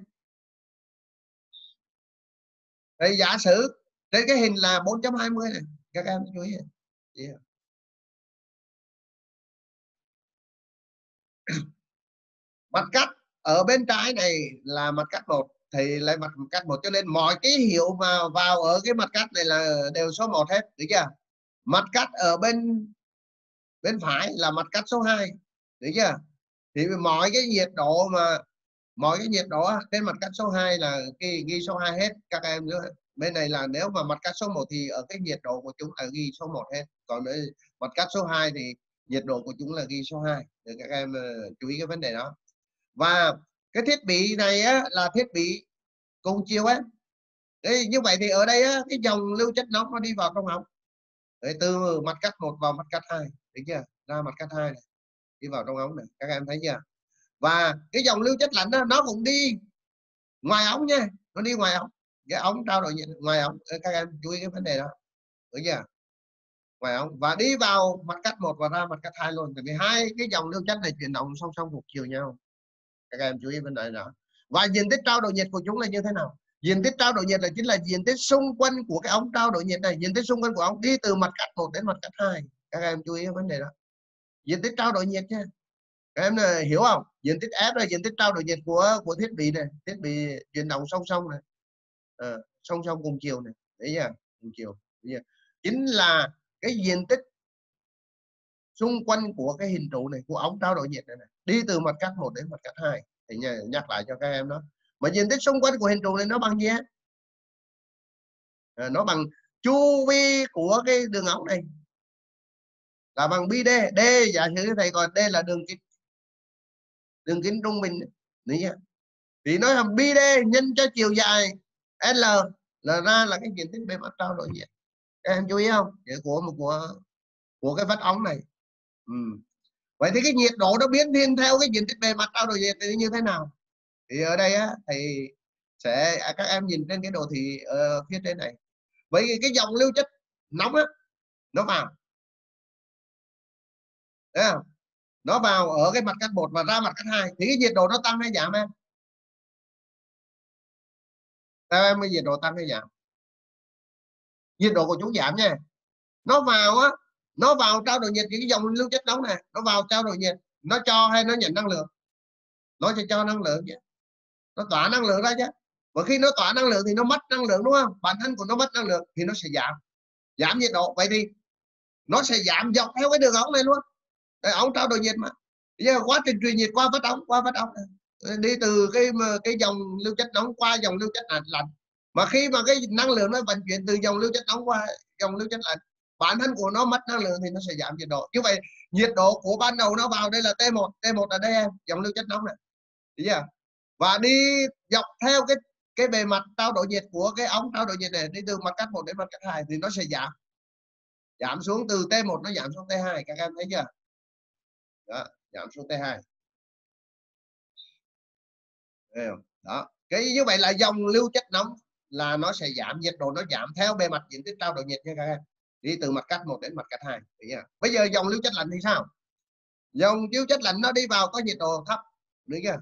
Thầy giả sử trên cái hình là bốn chấm hai mươi này, các em chú ý. Yeah. Mặt cắt ở bên trái này là mặt cắt một, thì lấy mặt cắt một, cho nên mọi ký hiệu mà vào ở cái mặt cắt này là đều số một hết, được chưa? Mặt cắt ở bên bên phải là mặt cắt số hai, được chưa? Thì mọi cái nhiệt độ mà mọi cái nhiệt độ trên mặt cắt số hai là ghi, ghi số hai hết các em nữa. Bên này là nếu mà mặt cắt số một thì ở cái nhiệt độ của chúng là ghi số một hết, còn ở mặt cắt số hai thì nhiệt độ của chúng là ghi số hai, để các em uh, chú ý cái vấn đề đó. Và cái thiết bị này á, là thiết bị cùng chiều á. Đấy, như vậy thì ở đây á, cái dòng lưu chất nóng nó đi vào trong ống. Đấy, từ mặt cắt một vào mặt cắt hai, được chưa? Ra mặt cắt hai này, đi vào trong ống này, các em thấy chưa? Và cái dòng lưu chất lạnh đó, nó cũng đi ngoài ống nha, nó đi ngoài ống, cái ống trao đổi nhiệt ngoài ống, các em chú ý cái vấn đề đó, được chưa? Ngoài ống và đi vào mặt cắt một và ra mặt cắt hai luôn, tại vì hai cái dòng lưu chất này chuyển động song song ngược chiều nhau. Các em chú ý vấn đề đó. Và diện tích trao đổi nhiệt của chúng là như thế nào? Diện tích trao đổi nhiệt là chính là diện tích xung quanh của cái ống trao đổi nhiệt này, diện tích xung quanh của ống đi từ mặt cắt một đến mặt cắt hai. Các em chú ý vấn đề đó. Diện tích trao đổi nhiệt nha. Các em này, hiểu không? Diện tích F là diện tích trao đổi nhiệt của của thiết bị này, thiết bị chuyển động song song này, à, song song cùng chiều này, đấy nha, cùng chiều. Chính là cái diện tích xung quanh của cái hình trụ này, của ống trao đổi nhiệt này, này đi từ mặt cắt một đến mặt cắt hai. Thì nhắc lại cho các em đó. Mà diện tích xung quanh của hình trụ này nó bằng gì á? À, nó bằng chu vi của cái đường ống này là bằng pi d. D giả sử thầy còn D là đường kính, đường kính trung bình đấy nhá. Thì nó làm pi d nhân cho chiều dài L là ra là cái diện tích bề mặt trao đổi nhiệt. Các em chú ý không? Của một của của cái vách ống này. Ừ. Vậy thì cái nhiệt độ nó biến thiên theo cái diện tích bề mặt trao đổi nhiệt thì như thế nào? Thì ở đây á, thì sẽ các em nhìn trên cái đồ thị ở phía trên này. Vậy cái dòng lưu chất nóng á, nó vào, thấy không? nó vào ở cái mặt cắt một và ra mặt cắt hai thì cái nhiệt độ nó tăng hay giảm em? Theo em cái nhiệt độ tăng hay giảm? Nhiệt độ của chúng giảm nha. Nó vào á, nó vào trao đổi nhiệt những cái dòng lưu chất nóng này, nó vào trao đổi nhiệt, nó cho hay nó nhận năng lượng? Nó sẽ cho năng lượng chứ, nó tỏa năng lượng ra chứ. Và khi nó tỏa năng lượng thì nó mất năng lượng đúng không? Bản thân của nó mất năng lượng thì nó sẽ giảm giảm nhiệt độ. Vậy thì nó sẽ giảm dọc theo cái đường ống này luôn. Cái ống trao đổi nhiệt mà. Bây giờ quá trình truyền nhiệt qua vách ống, qua vách ống này, đi từ cái cái dòng lưu chất nóng qua dòng lưu chất lạnh lạnh. Mà khi mà cái năng lượng nó vận chuyển từ dòng lưu chất nóng qua dòng lưu chất lạnh, bản thân của nó mất năng lượng thì nó sẽ giảm nhiệt độ. Như vậy nhiệt độ của ban đầu nó vào đây là T một, T một là đây em, dòng lưu chất nóng này. Thấy chưa? Và đi dọc theo cái cái bề mặt trao đổi nhiệt của cái ống trao đổi nhiệt này, đi từ mặt cắt một đến mặt cắt hai thì nó sẽ giảm giảm xuống từ T một nó giảm xuống T hai, các em thấy chưa? Đó, giảm xuống T hai. Đó, cái như vậy là dòng lưu chất nóng là nó sẽ giảm nhiệt độ, nó giảm theo bề mặt diện tích trao đổi nhiệt nha các em, đi từ mặt cắt một đến mặt cắt hai. Bây giờ dòng lưu chất lạnh thì sao? Dòng lưu chất lạnh nó đi vào có nhiệt độ thấp, được chưa?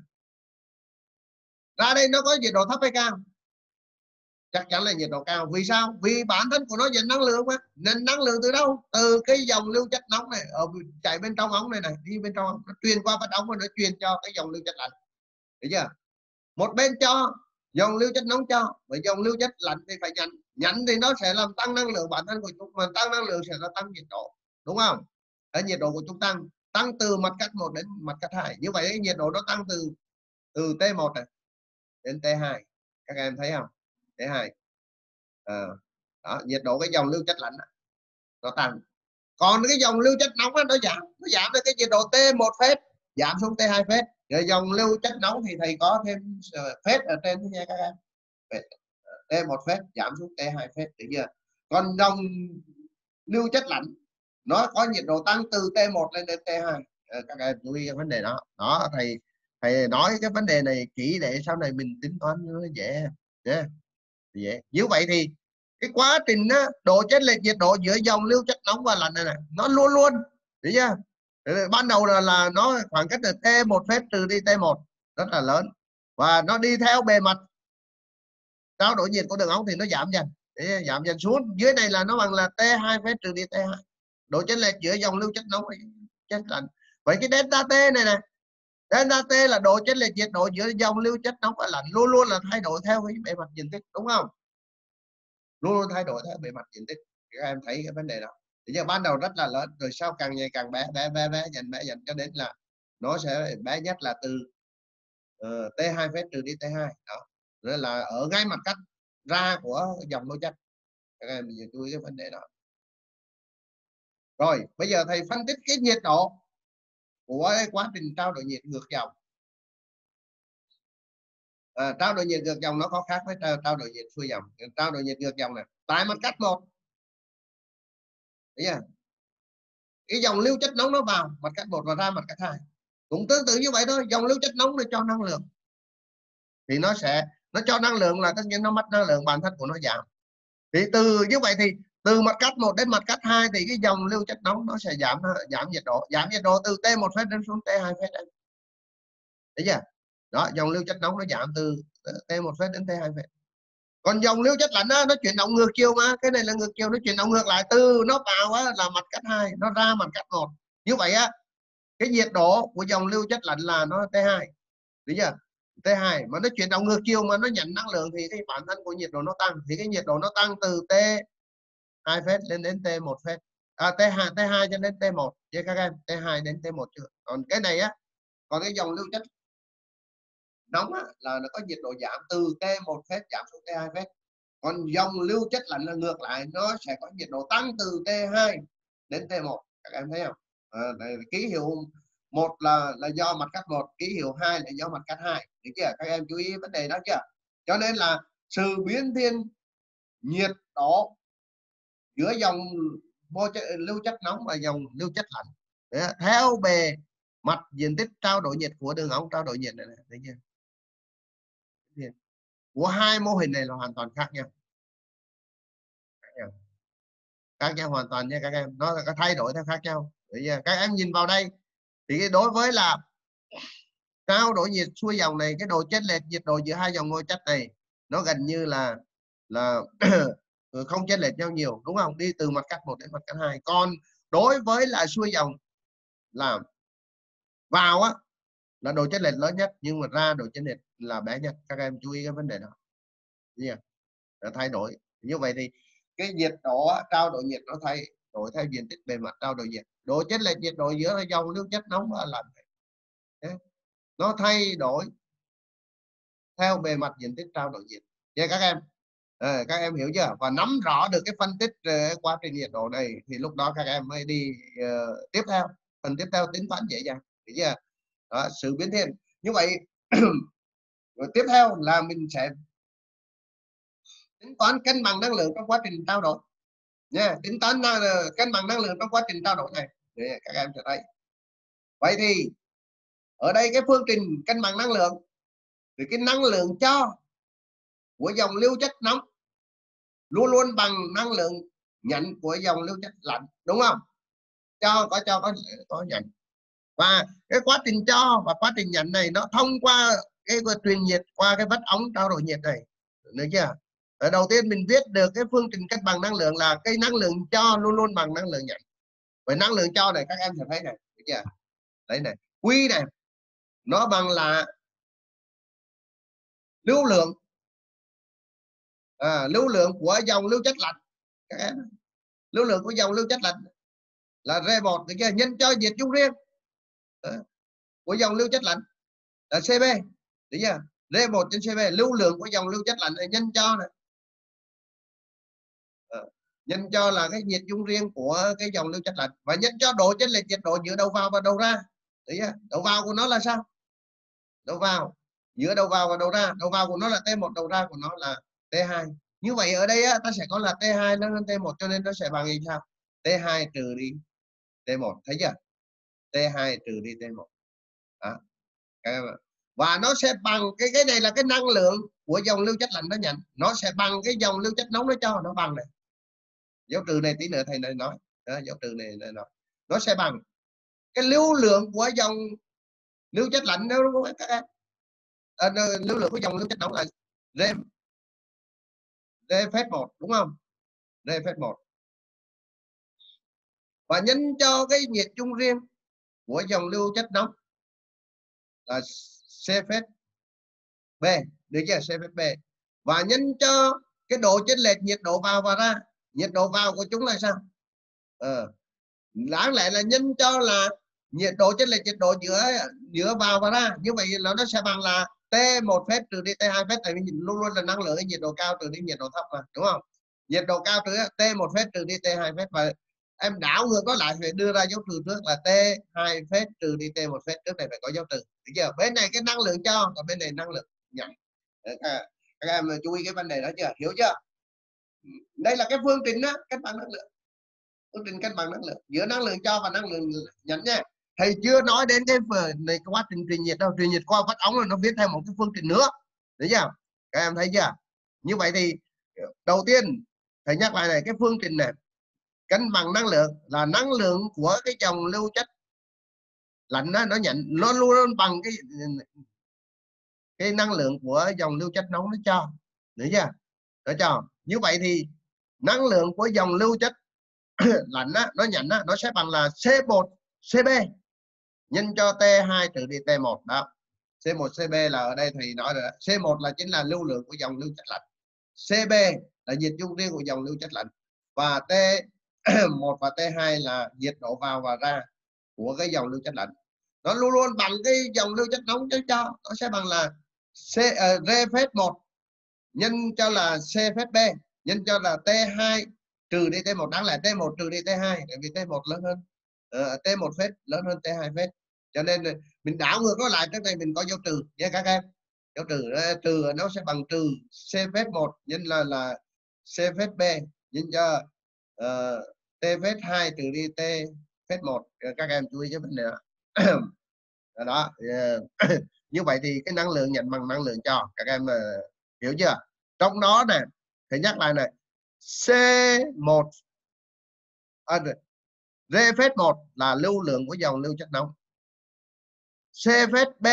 Ra đây nó có nhiệt độ thấp hay cao? Chắc chắn là nhiệt độ cao. Vì sao? Vì bản thân của nó nhận năng lượng mà. Nên năng lượng từ đâu? Từ cái dòng lưu chất nóng này ở chạy bên trong ống này này, đi bên trong ống, nó truyền qua vách ống và nó truyền cho cái dòng lưu chất lạnh. Được chưa? Một bên cho dòng lưu chất nóng cho, và dòng lưu chất lạnh thì phải nhận. Nhận thì nó sẽ làm tăng năng lượng bản thân của chúng, mà tăng năng lượng sẽ là tăng nhiệt độ, đúng không? Ở nhiệt độ của chúng tăng tăng từ mặt cắt một đến mặt cắt hai. Như vậy nhiệt độ nó tăng từ từ T một này đến T hai. Các em thấy không? T hai. À, đó, nhiệt độ cái dòng lưu chất lạnh nó tăng. Còn cái dòng lưu chất nóng nó giảm, nó giảm tới cái nhiệt độ T một phết, giảm xuống T hai phết. Rồi dòng lưu chất nóng thì thầy có thêm phết ở trên nha các em. T một phết giảm xuống T hai phết, được chưa? Còn dòng lưu chất lạnh nó có nhiệt độ tăng từ T một lên đến T hai. Các em chú ý cái vấn đề đó. Đó, thầy thầy nói cái vấn đề này chỉ để sau này mình tính toán nó dễ nhé. Dễ. Như vậy thì cái quá trình á, độ chênh lệch nhiệt độ giữa dòng lưu chất nóng và lạnh này, này nó luôn luôn, được chưa? Ban đầu là là nó khoảng cách là T một phết trừ đi T một rất là lớn, và nó đi theo bề mặt trao đổi nhiệt của đường ống thì nó giảm dần, giảm dần xuống. Dưới này là nó bằng là T hai phết trừ đi T hai, độ chênh lệch giữa dòng lưu chất nóng và chất lạnh. Vậy cái delta T này này, delta T là độ chênh lệch nhiệt độ giữa dòng lưu chất nóng và lạnh, luôn luôn là thay đổi theo cái bề mặt diện tích, đúng không? Luôn luôn thay đổi theo bề mặt diện tích. Các em thấy cái vấn đề đó. Thì giờ ban đầu rất là lớn, rồi sau càng ngày càng bé bé bé bé dần bé dần cho đến là nó sẽ bé nhất là từ uh, T hai phết trừ đi T hai. Đó, rồi là ở ngay mặt cắt ra của dòng lưu chất. Các em chú ý cái vấn đề đó. Rồi bây giờ thầy phân tích cái nhiệt độ của cái quá trình trao đổi nhiệt ngược dòng. À, trao đổi nhiệt ngược dòng nó có khác với trao, trao đổi nhiệt xuôi dòng. Trao đổi nhiệt ngược dòng này tại mặt cắt một, thấy chưa? Cái dòng lưu chất nóng nó vào mặt cắt một và ra mặt cắt hai, cũng tương tự như vậy thôi. Dòng lưu chất nóng nó cho năng lượng thì nó sẽ nó cho năng lượng là tất nhiên nó mất năng lượng, bản thân của nó giảm. Thì từ như vậy thì từ mặt cắt một đến mặt cắt hai thì cái dòng lưu chất nóng nó sẽ giảm giảm nhiệt độ, giảm nhiệt độ từ T một phết đến xuống T hai phết. Thấy chưa? Đó, dòng lưu chất nóng nó giảm từ T một phết đến T hai phết. Còn dòng lưu chất lạnh á, nó chuyển động ngược chiều mà, cái này là ngược chiều, nó chuyển động ngược lại, từ nó vào á, là mặt cắt hai, nó ra mặt cắt một. Như vậy á, cái nhiệt độ của dòng lưu chất lạnh là nó T hai, được chưa? T hai mà nó chuyển động ngược chiều mà nó nhận năng lượng thì cái bản thân của nhiệt độ nó tăng, thì cái nhiệt độ nó tăng từ T hai phết lên đến T một phết, à, T hai T hai cho đến T một chứ các em, T hai đến T một chưa? Còn cái này á, còn cái dòng lưu chất nóng á, là nó có nhiệt độ giảm từ T một phết giảm xuống T hai phết. Còn dòng lưu chất lạnh là ngược lại, nó sẽ có nhiệt độ tăng từ T hai đến T một. Các em thấy không? À, đây, ký hiệu một là là do mặt cắt một, ký hiệu hai là do mặt cắt hai. Được chưa? Các em chú ý vấn đề đó chưa? Cho nên là sự biến thiên nhiệt độ giữa dòng lưu chất nóng và dòng lưu chất lạnh đấy, theo bề mặt diện tích trao đổi nhiệt của đường ống trao đổi nhiệt này, này. Thấy chưa? Của hai mô hình này là hoàn toàn khác nhau, khác nhau, khác nhau hoàn toàn nha các em, nó là có thay đổi theo khác nhau. Các em nhìn vào đây, Thì cái đối với là trao đổi nhiệt xuôi dòng này, cái độ chênh lệch nhiệt độ giữa hai dòng ngôi chất này nó gần như là là không chênh lệch nhau nhiều, đúng không? Đi từ mặt cắt một đến mặt cắt hai. Còn đối với là xuôi dòng là vào á là độ chênh lệch lớn nhất, nhưng mà ra độ chênh lệch là bé nhất. Các em chú ý cái vấn đề đó. Yeah. Nó thay đổi như vậy thì cái nhiệt độ trao đổi nhiệt nó thay đổi theo diện tích bề mặt trao đổi nhiệt. Độ chênh lệch nhiệt độ giữa dòng lưu chất nóng và lạnh nó thay đổi theo bề mặt diện tích trao đổi nhiệt nha các em. À, các em hiểu chưa? Và nắm rõ được cái phân tích uh, quá trình nhiệt độ này thì lúc đó các em mới đi uh, tiếp theo phần tiếp theo tính toán dễ dàng, hiểu chưa? Đó, sự biến thiên như vậy. Rồi tiếp theo là mình sẽ tính toán cân bằng năng lượng trong quá trình trao đổi nha. Tính toán uh, cân bằng năng lượng trong quá trình trao đổi này để các em sẽ thấy. Vậy thì ở đây cái phương trình cân bằng năng lượng thì cái năng lượng cho của dòng lưu chất nóng luôn luôn bằng năng lượng nhận của dòng lưu chất lạnh, đúng không? Cho có cho có có nhận, và cái quá trình cho và quá trình nhận này nó thông qua cái truyền nhiệt qua cái vách ống trao đổi nhiệt này, được chưa? Ở đầu tiên mình viết được cái phương trình cân bằng năng lượng là cái năng lượng cho luôn luôn bằng năng lượng nhận. Vậy năng lượng cho này các em sẽ thấy này, được chưa? Đấy này, Q này nó bằng là lưu lượng à, lưu lượng của dòng lưu chất lạnh. Các em, lưu lượng của dòng lưu chất lạnh là R một, được chưa? Nhân cho nhiệt chung riêng à, của dòng lưu chất lạnh là C B, được chưa? R một trên C B, lưu lượng của dòng lưu chất lạnh này nhân cho này à, nhân cho là cái nhiệt chung riêng của cái dòng lưu chất lạnh, và nhân cho độ chênh lệch nhiệt độ giữa đầu vào và đầu ra, được chưa? Đầu vào của nó là sao? Đầu vào giữa đầu vào và đầu ra, đầu vào của nó là T một, đầu ra của nó là T hai. Như vậy ở đây á, ta sẽ có là T hai lớn hơn T một, cho nên nó sẽ bằng như sao? T hai trừ đi T một, thấy chưa? T hai trừ đi T một. Đó. Và nó sẽ bằng cái cái này là cái năng lượng của dòng lưu chất lạnh nó nhận, nó sẽ bằng cái dòng lưu chất nóng nó cho, nó bằng này. Dấu trừ này tí nữa thầy này nói. Đó, dấu trừ này, này nói. Nó sẽ bằng cái lưu lượng của dòng lưu chất lạnh nếu đúng không các em? À, lưu lượng của dòng lưu chất nóng là R D phép một, đúng không? D phép một. Và nhân cho cái nhiệt chung riêng của dòng lưu chất nóng là C phép B, được chưa? C phép B. Và nhân cho cái độ chênh lệch nhiệt độ vào và ra. Nhiệt độ vào của chúng là sao? Ờ, đáng lẽ là nhân cho là nhiệt độ chênh lệch nhiệt độ giữa giữa vào và ra. Như vậy là nó sẽ bằng là T một phép trừ đi T hai phép, tại vì luôn luôn là năng lượng cái nhiệt độ cao trừ đi nhiệt độ thấp mà, đúng không? Nhiệt độ cao trừ T một phép trừ đi T hai phép, và em đảo ngược nó lại phải đưa ra dấu trừ trước là T hai phép trừ đi T một phép, trước này phải có dấu trừ. Được chưa? Bên này cái năng lượng cho, còn bên này năng lượng nhận. Các, các em chú ý cái vấn đề đó chưa? Hiểu chưa? Đây là cái phương trình đó, cân bằng năng lượng. Phương trình cân bằng năng lượng giữa năng lượng cho và năng lượng nhận nha. Thầy chưa nói đến cái phần này, quá trình truyền nhiệt đâu. Truyền nhiệt qua vách ống là nó viết theo một cái phương trình nữa, được chưa? Các em thấy chưa? Như vậy thì đầu tiên thầy nhắc lại này, cái phương trình này cân bằng năng lượng là năng lượng của cái dòng lưu chất lạnh đó, nó nhận nó luôn luôn bằng cái cái năng lượng của dòng lưu chất nóng nó cho, được chưa? Nó cho. Như vậy thì năng lượng của dòng lưu chất lạnh á, nó nhận á, nó sẽ bằng là C một C B nhân cho T hai trừ đi T một. Đó, C một C B là ở đây thì nói rồi đó. C một là chính là lưu lượng của dòng lưu chất lạnh, C B là nhiệt chung riêng của dòng lưu chất lạnh, và T một và T hai là nhiệt độ vào và ra của cái dòng lưu chất lạnh. Nó luôn luôn bằng cái dòng lưu chất nóng cho cho nó sẽ bằng là C uh, R phép một nhân cho là C phép B nhân cho là T hai trừ đi T một, đáng lẽ T một trừ đi T hai, tại vì T một lớn hơn uh, T một phép lớn hơn T hai phép, cho nên mình đảo ngược nó lại, trước đây mình có dấu trừ nha các em. Dấu trừ trừ nó sẽ bằng trừ C phép một nhân là là C phép B nhân cho uh, T phép hai trừ đi T phép một. Các em chú ý cái vấn đề đó. Đó, như vậy thì cái năng lượng nhận bằng năng lượng cho, các em uh, hiểu chưa? Trong đó nè, thầy nhắc lại này, C một à, R phép một là lưu lượng của dòng lưu chất nóng, C phép B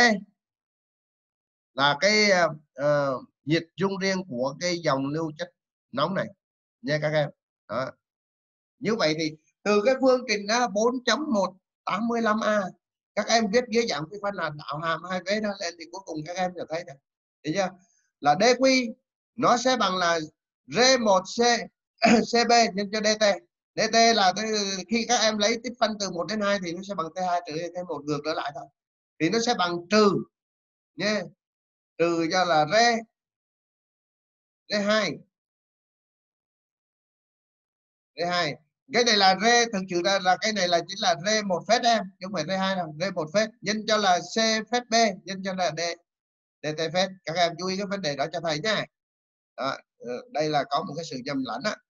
là cái uh, nhiệt dung riêng của cái dòng lưu chất nóng này nha các em. Đó. Như vậy thì từ cái phương trình bốn chấm một tám lăm A các em viết dưới dạng vi phân là đạo hàm hai vế đó lên thì cuối cùng các em sẽ thấy được. Thấy chưa? Là dq nó sẽ bằng là R một C C B nhân cho dt. Dt là cái, khi các em lấy tích phân từ một đến hai thì nó sẽ bằng T hai trừ T một ngược trở lại thôi. Thì nó sẽ bằng trừ nhé. Trừ cho là R R2 R2. Cái này là R thực sự ra là cái này là chính là R một phép em, chứ không phải R hai đâu. R một phép nhân cho là C phép B nhân cho là D dt phép. Các em chú ý cái vấn đề đó cho thầy nha. Đó, đây là có một cái sự nhầm lẫn á.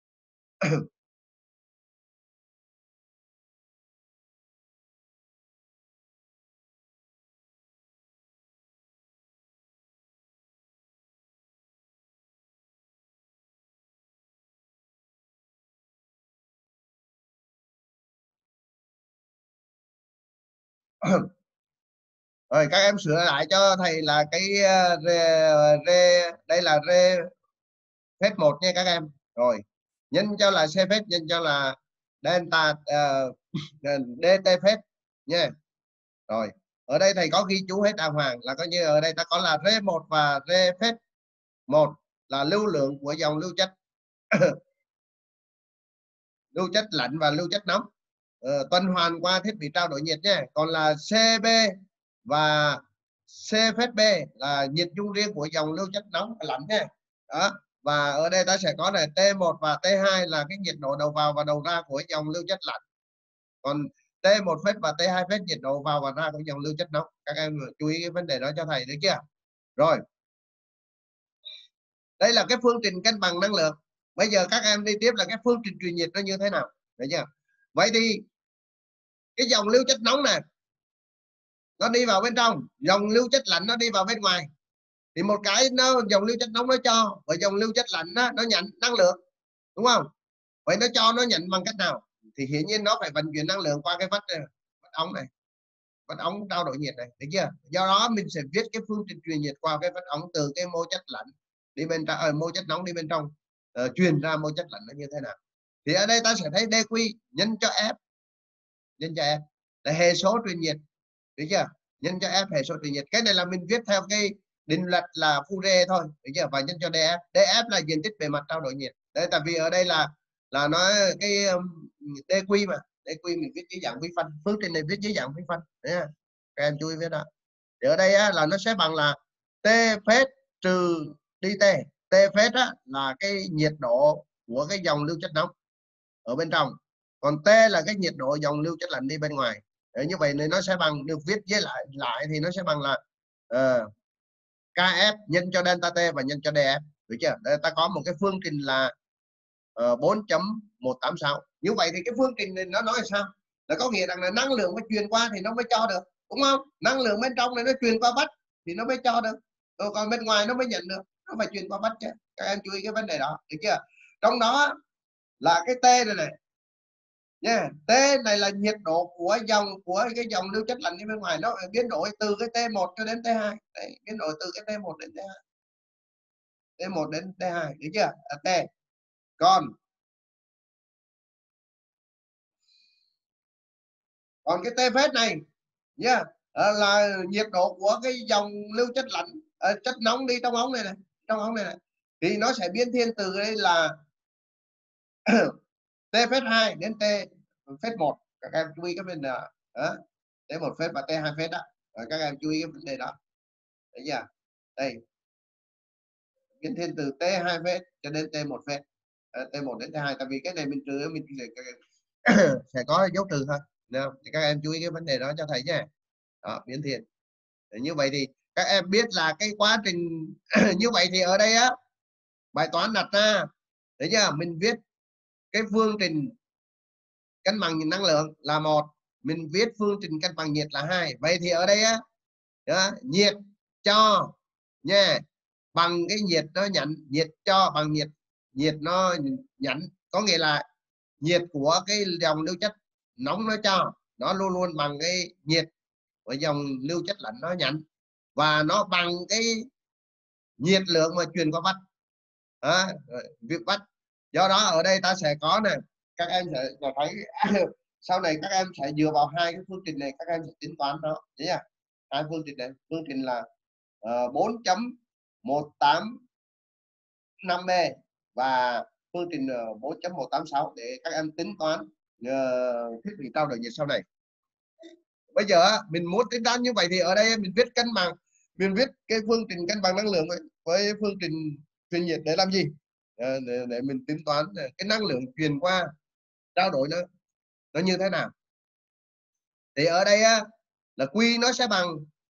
Rồi các em sửa lại cho thầy là cái uh, r, r, đây là R phép một nha các em. Rồi nhân cho là C phép nhân cho là delta uh, dt phép nha. Rồi ở đây thầy có ghi chú hết đàng hoàng là coi như ở đây ta có là R một và R phép một là lưu lượng của dòng lưu chất lưu chất lạnh và lưu chất nóng ờ, tuần hoàn qua thiết bị trao đổi nhiệt nha. Còn là C B và C phép B là nhiệt dung riêng của dòng lưu chất nóng và lạnh nha. Đó. Và ở đây ta sẽ có là T một và T hai là cái nhiệt độ đầu vào và đầu ra của dòng lưu chất lạnh. Còn T một phép và T hai phép nhiệt độ vào và ra của dòng lưu chất nóng. Các em chú ý cái vấn đề đó cho thầy được chưa? Rồi. Đây là cái phương trình cân bằng năng lượng. Bây giờ các em đi tiếp là cái phương trình truyền nhiệt nó như thế nào? Được chưa? Vậy thì cái dòng lưu chất nóng này nó đi vào bên trong, dòng lưu chất lạnh nó đi vào bên ngoài. Thì một cái nó dòng lưu chất nóng nó cho, và dòng lưu chất lạnh nó, nó nhận năng lượng, đúng không? Vậy nó cho nó nhận bằng cách nào? Thì hiển nhiên nó phải vận chuyển năng lượng qua cái vách này, vách ống này, vách ống trao đổi nhiệt này, được chưa? Do đó mình sẽ viết cái phương trình truyền nhiệt qua cái vách ống từ cái mô chất lạnh đi bên trong, ở mô chất nóng đi bên trong, uh, truyền ra mô chất lạnh nó như thế nào? Thì ở đây ta sẽ thấy dq nhân cho F, nhân cho F là hệ số truyền nhiệt, được chưa? Nhân cho F hệ số truyền nhiệt. Cái này là mình viết theo cái định luật là Fourier thôi, được chưa? Và nhân cho df. Df là diện tích bề mặt trao đổi nhiệt. Đấy, tại vì ở đây là là nó cái um, dq mà, dq mình viết dưới dạng vi phân, phương trình này viết dưới dạng vi phân. Đấy, các em chú ý viết đó. Thì ở đây á, là nó sẽ bằng là T phép trừ dt. T phép á, là cái nhiệt độ của cái dòng lưu chất nóng ở bên trong, còn T là cái nhiệt độ dòng lưu chất lạnh đi bên ngoài. Đấy, như vậy nên nó sẽ bằng, được viết với lại lại thì nó sẽ bằng là uh, Kf nhân cho delta T và nhân cho df, được chưa? Đây, ta có một cái phương trình là uh, bốn chấm một tám sáu. Như vậy thì cái phương trình này nó nói là sao? Là có nghĩa rằng là năng lượng mới truyền qua thì nó mới cho được, đúng không? Năng lượng bên trong này nó truyền qua vách thì nó mới cho được, rồi còn bên ngoài nó mới nhận được, nó phải truyền qua vách chứ. Các em chú ý cái vấn đề đó, được chưa? Trong đó là cái T này này nha, yeah. T này là nhiệt độ của dòng của cái dòng lưu chất lạnh đi bên ngoài, nó biến đổi từ cái T một cho đến T hai. Đấy, biến đổi từ cái T một đến T hai, T một đến T hai, được chưa? À, T. Còn còn cái T phép này nha, yeah, à, là nhiệt độ của cái dòng lưu chất lạnh, à, chất nóng đi trong ống này này, trong ống này, này thì nó sẽ biến thiên từ đây là T phép hai đến T phép một. Các em chú ý cái bên là đó, T một phép và T hai phép đó. Rồi các em chú ý cái vấn đề đó. Đấy chưa? Đây. Biến thiên từ T hai phép cho đến T một phép. À, T một đến T hai, tại vì cái này mình trừ mình sẽ, sẽ có dấu trừ thôi. Nào, thì các em chú ý cái vấn đề đó cho thầy nha. Đó, biến thiên. Để như vậy thì các em biết là cái quá trình như vậy thì ở đây á, bài toán đặt ra, thấy chưa? Mình viết cái phương trình cân bằng năng lượng là một, mình viết phương trình cân bằng nhiệt là hai. Vậy thì ở đây á, đó, nhiệt cho nha, bằng cái nhiệt nó nhận, nhiệt cho bằng nhiệt, nhiệt nó nhận, có nghĩa là nhiệt của cái dòng lưu chất nóng nó cho, nó luôn luôn bằng cái nhiệt của dòng lưu chất lạnh nó nhanh và nó bằng cái nhiệt lượng mà truyền qua vách, à, việc vách. Do đó ở đây ta sẽ có này, các em sẽ thấy sau này các em sẽ dựa vào hai cái phương trình này, các em sẽ tính toán nó nhé. Hai phương trình này, phương trình là uh, bốn chấm một tám năm b và phương trình uh, bốn chấm một tám sáu để các em tính toán uh, thiết bị trao đổi nhiệt sau này. Bây giờ mình muốn tính toán như vậy thì ở đây mình viết cân bằng, mình viết cái phương trình cân bằng năng lượng với phương trình truyền nhiệt để làm gì? Để, để mình tính toán cái năng lượng truyền qua trao đổi nó nó như thế nào. Thì ở đây á, là Q nó sẽ bằng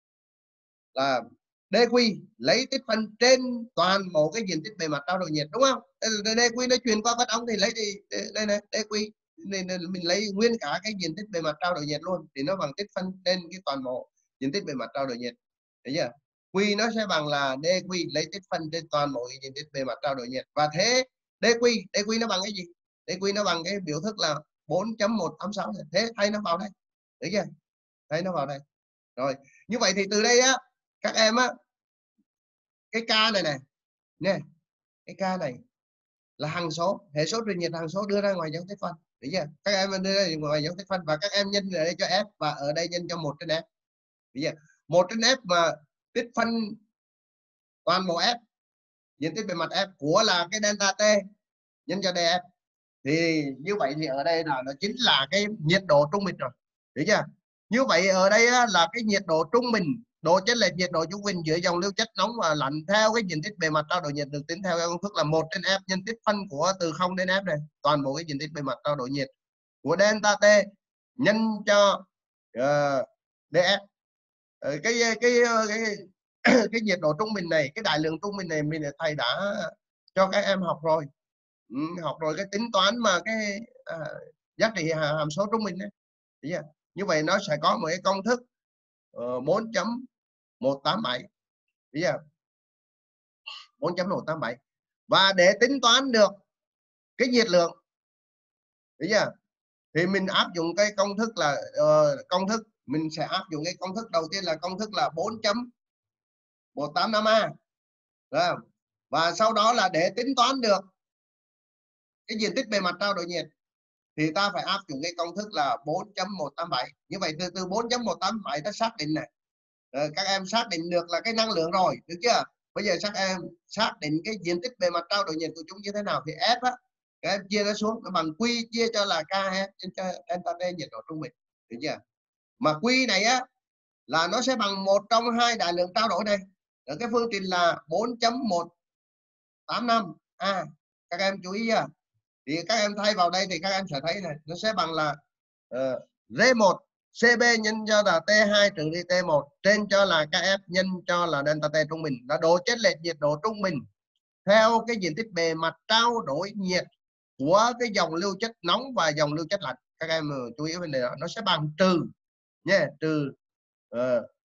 là dQ lấy tích phân trên toàn bộ cái diện tích bề mặt trao đổi nhiệt, đúng không? dQ nó truyền qua vách ống thì lấy đi đây này dQ nên mình lấy nguyên cả cái diện tích bề mặt trao đổi nhiệt luôn thì nó bằng tích phân trên cái toàn bộ diện tích bề mặt trao đổi nhiệt, thấy chưa? Q nó sẽ bằng là dQ lấy tích phân trên toàn bộ cái diện tích bề mặt trao đổi nhiệt, và thế dQ dQ nó bằng cái gì? dQ nó bằng cái biểu thức là bốn chấm một tám sáu, thế thay nó vào đây, thấy chưa? Thay nó vào đây. Rồi như vậy thì từ đây á các em á, cái k này này nè, cái k này là hằng số, hệ số truyền nhiệt hằng số đưa ra ngoài dấu tích phân, thấy chưa? Các em đưa ra ngoài dấu tích phân và các em nhân ở đây cho F và ở đây nhân cho một trên F, thấy chưa? Một trên F mà tích phân toàn bộ F, diện tích bề mặt F của là cái delta T nhân cho df, thì như vậy thì ở đây là nó chính là cái nhiệt độ trung bình rồi, thấy chưa? Như vậy ở đây á, là cái nhiệt độ trung bình, độ chênh lệch nhiệt độ trung bình giữa dòng lưu chất nóng và lạnh theo cái diện tích bề mặt trao đổi nhiệt được tính theo công thức là một trên F nhân tích phân của từ không đến F này, toàn bộ cái diện tích bề mặt trao đổi nhiệt của delta T nhân cho uh, df. Cái cái cái cái, cái nhiệt độ trung bình này, cái đại lượng trung bình này mình thầy đã cho các em học rồi. Ừ, học rồi cái tính toán mà cái à, giá trị hàm số trung bình đấy. Yeah. Như vậy nó sẽ có một cái công thức uh, bốn chấm một tám bảy, yeah. bốn chấm một tám bảy, và để tính toán được cái nhiệt lượng, yeah, thì mình áp dụng cái công thức là uh, công thức mình sẽ áp dụng cái công thức đầu tiên là công thức là bốn chấm một tám năm a, và sau đó là để tính toán được cái diện tích bề mặt trao đổi nhiệt thì ta phải áp dụng cái công thức là bốn chấm một tám bảy. Như vậy từ từ bốn chấm một tám bảy ta xác định này, rồi các em xác định được là cái năng lượng rồi, được chưa? Bây giờ các em xác định cái diện tích bề mặt trao đổi nhiệt của chúng như thế nào thì F á, các em chia nó xuống nó bằng Q chia cho là K F trên cho delta T nhiệt độ trung bình, được chưa? Mà Q này á là nó sẽ bằng một trong hai đại lượng trao đổi này. Ở cái phương trình là bốn chấm một tám năm a, các em chú ý chưa? Thì các em thay vào đây thì các em sẽ thấy này, nó sẽ bằng là uh, R một C B nhân cho là T hai trừ đi T một trên cho là Kf nhân cho là delta T trung bình, là độ chênh lệch nhiệt độ trung bình theo cái diện tích bề mặt trao đổi nhiệt của cái dòng lưu chất nóng và dòng lưu chất lạnh. Các em chú ý vấn đề đó, nó sẽ bằng trừ nhé, trừ uh,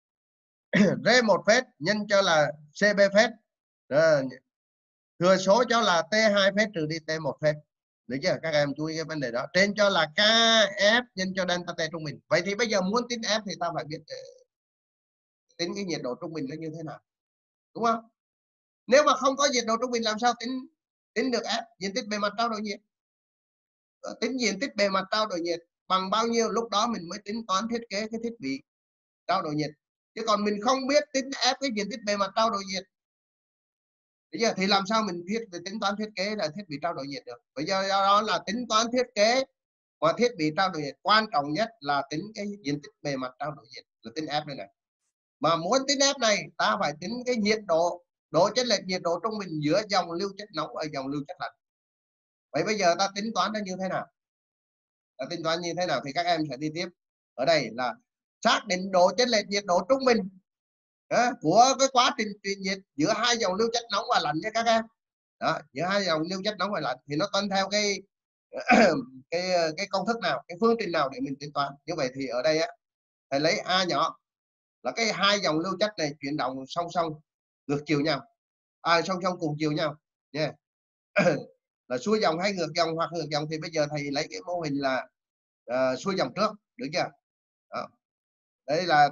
R một phép nhân cho là C B phép, uh, thừa số cho là T hai phép trừ đi T một phép. Được chưa? Các em chú ý cái vấn đề đó. Trên cho là Kf nhân cho delta T trung bình. Vậy thì bây giờ muốn tính F thì ta phải biết tính cái nhiệt độ trung bình nó như thế nào, đúng không? Nếu mà không có nhiệt độ trung bình làm sao tính tính được F, diện tích bề mặt trao đổi nhiệt? Tính diện tích bề mặt trao đổi nhiệt bằng bao nhiêu, lúc đó mình mới tính toán thiết kế cái thiết bị trao đổi nhiệt. Chứ còn mình không biết tính F cái diện tích bề mặt trao đổi nhiệt bây giờ thì làm sao mình thiết tính toán thiết kế là thiết bị trao đổi nhiệt được? Bây giờ do đó là tính toán thiết kế và thiết bị trao đổi nhiệt quan trọng nhất là tính cái diện tích bề mặt trao đổi nhiệt, là tính F này này. Mà muốn tính F này ta phải tính cái nhiệt độ, độ chênh lệch nhiệt độ trung bình giữa dòng lưu chất nóng và dòng lưu chất lạnh. Vậy bây giờ ta tính toán nó như thế nào? Ta tính toán như thế nào thì các em sẽ đi tiếp. Ở đây là xác định độ chênh lệch nhiệt độ trung bình đó, của cái quá trình truyền nhiệt giữa hai dòng lưu chất nóng và lạnh nha các em. Đó, giữa hai dòng lưu chất nóng và lạnh thì nó tuân theo cái cái cái công thức nào, cái phương trình nào để mình tính toán. Như vậy thì ở đây á, thầy lấy A nhỏ là cái hai dòng lưu chất này chuyển động song song ngược chiều nhau, à, song song cùng chiều nhau nha. Yeah. Là xuôi dòng hay ngược dòng hoặc ngược dòng thì bây giờ thầy lấy cái mô hình là uh, xuôi dòng trước, được chưa? Đó. Đây là, là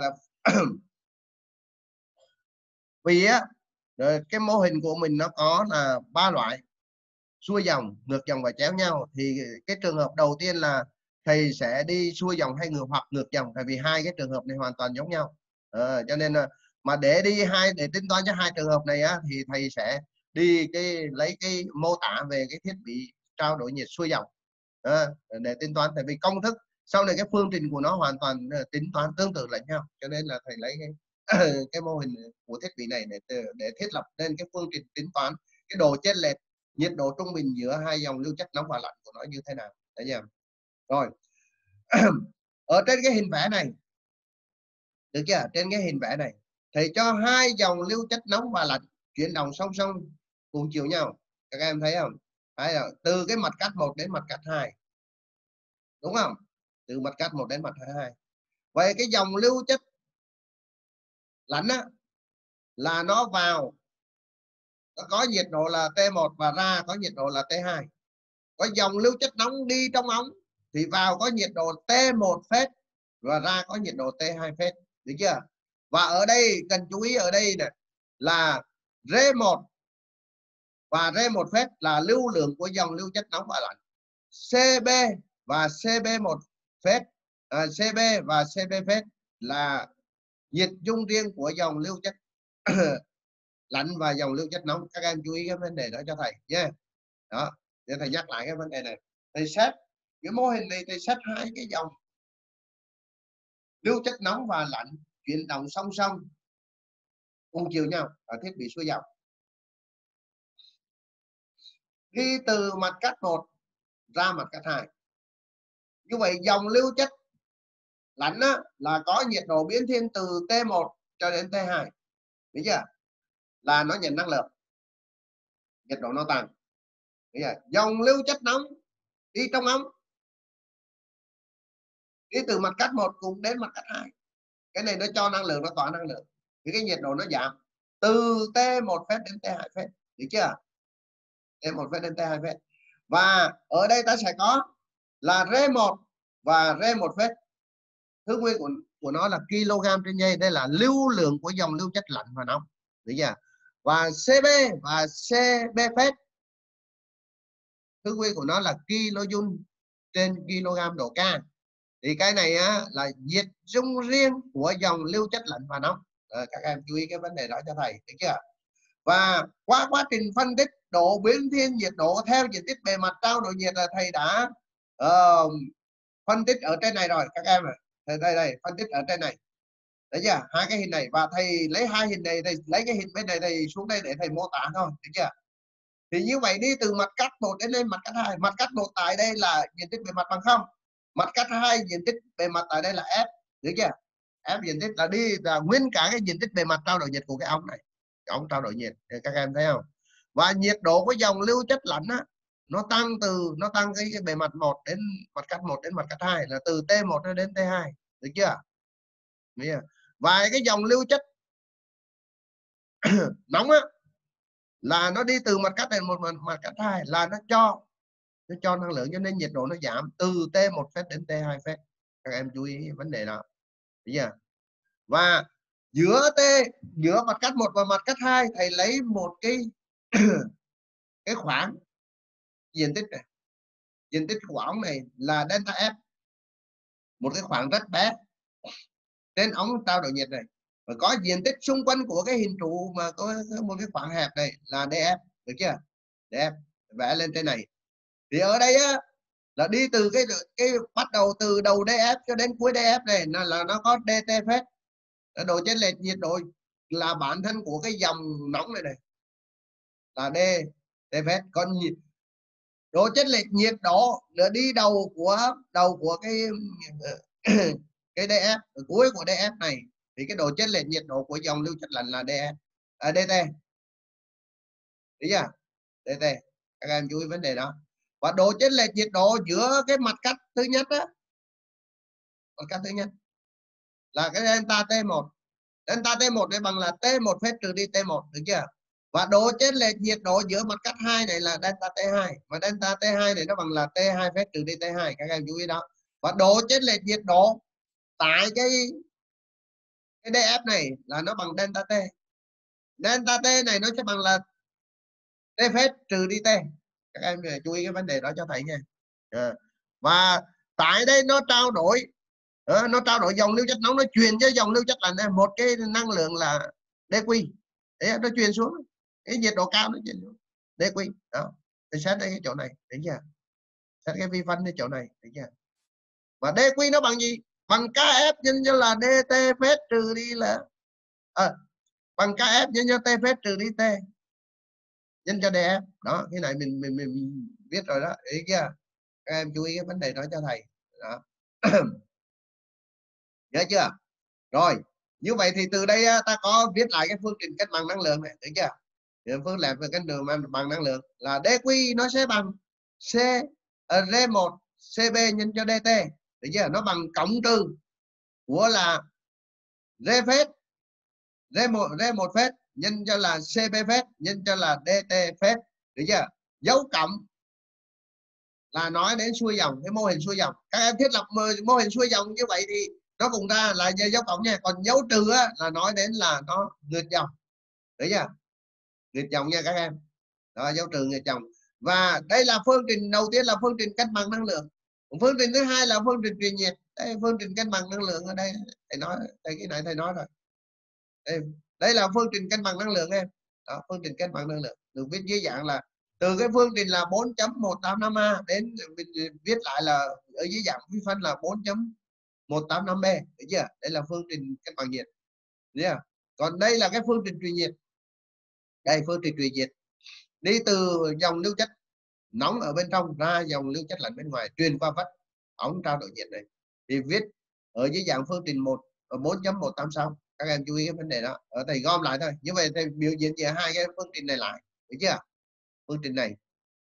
Vì á cái mô hình của mình nó có là ba loại: xuôi dòng, ngược dòng và chéo nhau. Thì cái trường hợp đầu tiên là thầy sẽ đi xuôi dòng hay ngược hoặc ngược dòng, tại vì hai cái trường hợp này hoàn toàn giống nhau. À, cho nên là mà để đi hai để tính toán cho hai trường hợp này á, thì thầy sẽ đi cái lấy cái mô tả về cái thiết bị trao đổi nhiệt xuôi dòng à, để tính toán. Tại vì công thức sau này cái phương trình của nó hoàn toàn tính toán tương tự lẫn nhau, cho nên là thầy lấy cái cái mô hình của thiết bị này để để thiết lập nên cái phương trình tính toán cái độ chênh lệch nhiệt độ trung bình giữa hai dòng lưu chất nóng và lạnh của nó như thế nào. Đấy nhỉ? Rồi ở trên cái hình vẽ này, được chưa? Trên cái hình vẽ này thầy cho hai dòng lưu chất nóng và lạnh chuyển động song song cùng chiều nhau. Các em thấy không? Đấy là từ cái mặt cắt một đến mặt cắt hai, đúng không? Từ mặt cắt một đến mặt hai. Vậy cái dòng lưu chất lạnh á, là nó vào nó có nhiệt độ là T một và ra có nhiệt độ là T hai. Có dòng lưu chất nóng đi trong ống thì vào có nhiệt độ T một phết và ra có nhiệt độ T hai phết, được chưa? Và ở đây cần chú ý ở đây này là R một và R một phết là lưu lượng của dòng lưu chất nóng và lạnh. Cb và Cb một phết, à, Cb và Cb phết là nhiệt dung riêng của dòng lưu chất lạnh và dòng lưu chất nóng. Các em chú ý cái vấn đề đó cho thầy nhé. Yeah. Đó, để thầy nhắc lại cái vấn đề này. Thầy xét cái mô hình này, thầy xét hai cái dòng lưu chất nóng và lạnh chuyển động song song cùng chiều nhau ở thiết bị xuôi dòng. Đi từ mặt cắt một ra mặt cắt hai. Như vậy dòng lưu chất lạnh á, là có nhiệt độ biến thiên từ T một cho đến T hai. Được chưa? Là nó nhận năng lượng, nhiệt độ nó tăng. Được chưa? Dòng lưu chất nóng đi trong ống đi từ mặt cắt một cùng đến mặt cắt hai. Cái này nó cho năng lượng, nó tỏa năng lượng thì cái nhiệt độ nó giảm từ T một phết đến T hai phết. Được chưa? T một phết đến T hai phết. Và ở đây ta sẽ có là R một và R một phết. Thứ nguyên của của nó là kg trên giây. Đây là lưu lượng của dòng lưu chất lạnh và nóng. Được chưa? Và Cb và Cb phết, thứ nguyên của nó là kJ trên kg độ K. Thì cái này á, là nhiệt dung riêng của dòng lưu chất lạnh và nóng. Rồi, các em chú ý cái vấn đề đó cho thầy, được chưa? Và qua quá trình phân tích độ biến thiên nhiệt độ theo diện tích bề mặt trao đổi nhiệt là thầy đã uh, phân tích ở trên này rồi các em ạ. Đây, đây đây phân tích ở trên này, đấy chưa? Hai cái hình này, và thầy lấy hai hình này, thầy lấy cái hình bên này thầy xuống đây để thầy mô tả thôi, được chưa? Thì như vậy đi từ mặt cắt một đến lên mặt cắt hai. Mặt cắt một tại đây là diện tích bề mặt bằng không, mặt cắt hai diện tích bề mặt tại đây là F, được chưa? F diện tích là đi là nguyên cả cái diện tích bề mặt trao đổi nhiệt của cái ống này, cái ống trao đổi nhiệt, các em thấy không? Và nhiệt độ của dòng lưu chất lạnh á, nó tăng từ nó tăng cái, cái bề mặt một đến mặt cắt một đến mặt cắt hai là từ T một đến T hai, được chưa? Và cái dòng lưu chất nóng á, là nó đi từ mặt cắt đến một mặt, mặt cắt hai là nó cho nó cho năng lượng, cho nên nhiệt độ nó giảm từ T một phết đến T hai phết. Các em chú ý vấn đề đó, được chưa? Và giữa T giữa mặt cắt một và mặt cắt hai thầy lấy một cái cái khoảng diện tích này, diện tích của ống này là delta F, một cái khoảng rất bé trên ống trao đổi nhiệt này, và có diện tích xung quanh của cái hình trụ mà có một cái khoảng hẹp này là df, được chưa? Df vẽ lên trên này. Thì ở đây á, là đi từ cái cái bắt đầu từ đầu df cho đến cuối df này là, là nó có dt phết, độ chênh lệch nhiệt độ là bản thân của cái dòng nóng này này là d t phết. Còn độ chênh lệch nhiệt độ là đi đầu của đầu của cái cái df, cuối của df này thì cái độ chênh lệch nhiệt độ của dòng lưu chất lạnh là df, à, dt, được chưa? Dt, các em chú ý vấn đề đó. Và độ chênh lệch nhiệt độ giữa cái mặt cắt thứ nhất á, mặt cắt thứ nhất là cái delta T một, delta T một để bằng là T một phết trừ đi T một, được chưa? Và độ chênh lệch nhiệt độ giữa mặt cắt hai này là delta T hai, và delta T hai này nó bằng là T hai phết trừ đi T hai, các em chú ý đó. Và độ chênh lệch nhiệt độ tại cái cái df này là nó bằng delta t. Delta t này nó sẽ bằng là d phép trừ dt. Các em chú ý cái vấn đề đó cho thầy nha. À. Và tại đây nó trao đổi à, nó trao đổi dòng lưu chất nóng, nó truyền cho dòng lưu chất lạnh một cái năng lượng là dq. Đấy, nó truyền xuống cái nhiệt độ cao, nó truyền xuống dq đó. Thì xét đây cái chỗ này, thấy chưa? Xét cái vi phân cái chỗ này, thấy chưa? Và dq nó bằng gì? Bằng kf nhân cho là dt phép trừ đi là à, bằng kf nhân cho t phép trừ dt nhân cho df. Đó, cái này mình mình mình viết rồi đó, ý chưa? Các em chú ý cái vấn đề đó cho thầy đó. Nhớ chưa? Rồi, như vậy thì từ đây ta có viết lại cái phương trình cân bằng năng lượng này, được chưa? Thì phương làm về cân đường bằng năng lượng là dq nó sẽ bằng c r một cb nhân cho dt, được chưa? Nó bằng cộng trừ của là r phép r một r một phép nhân cho là cb phép nhân cho là dt phép, được chưa? Dấu cộng là nói đến xuôi dòng, cái mô hình xuôi dòng. Các em thiết lập mô hình xuôi dòng như vậy thì nó cùng ra là dấu cộng nha. Còn dấu trừ á, là nói đến là nó ngược dòng, được chưa? Ngược dòng nha các em. Đó, dấu trừ ngược dòng. Và đây là phương trình đầu tiên, là phương trình cân bằng năng lượng. Phương trình thứ hai là phương trình truyền nhiệt. Đây, phương trình cân bằng năng lượng ở đây thầy nói, đây cái này thầy nói rồi. Đây, đây là phương trình cân bằng năng lượng em. Đó, phương trình cân bằng năng lượng được viết dưới dạng là từ cái phương trình là bốn chấm một tám năm A đến mình viết lại là ở dưới dạng vi phân là bốn chấm một tám năm B, được chưa? Đây là phương trình cân bằng nhiệt. Yeah. Còn đây là cái phương trình truyền nhiệt. Đây, phương trình truyền nhiệt đi từ dòng lưu chất nóng ở bên trong ra dòng lưu chất lạnh bên ngoài, truyền qua vách ống trao đổi nhiệt này, thì viết ở dưới dạng phương trình một bốn chấm một tám sáu. Các em chú ý cái vấn đề đó, ở thầy gom lại thôi. Như vậy thầy biểu diễn về hai cái phương trình này lại, được chưa? Phương trình này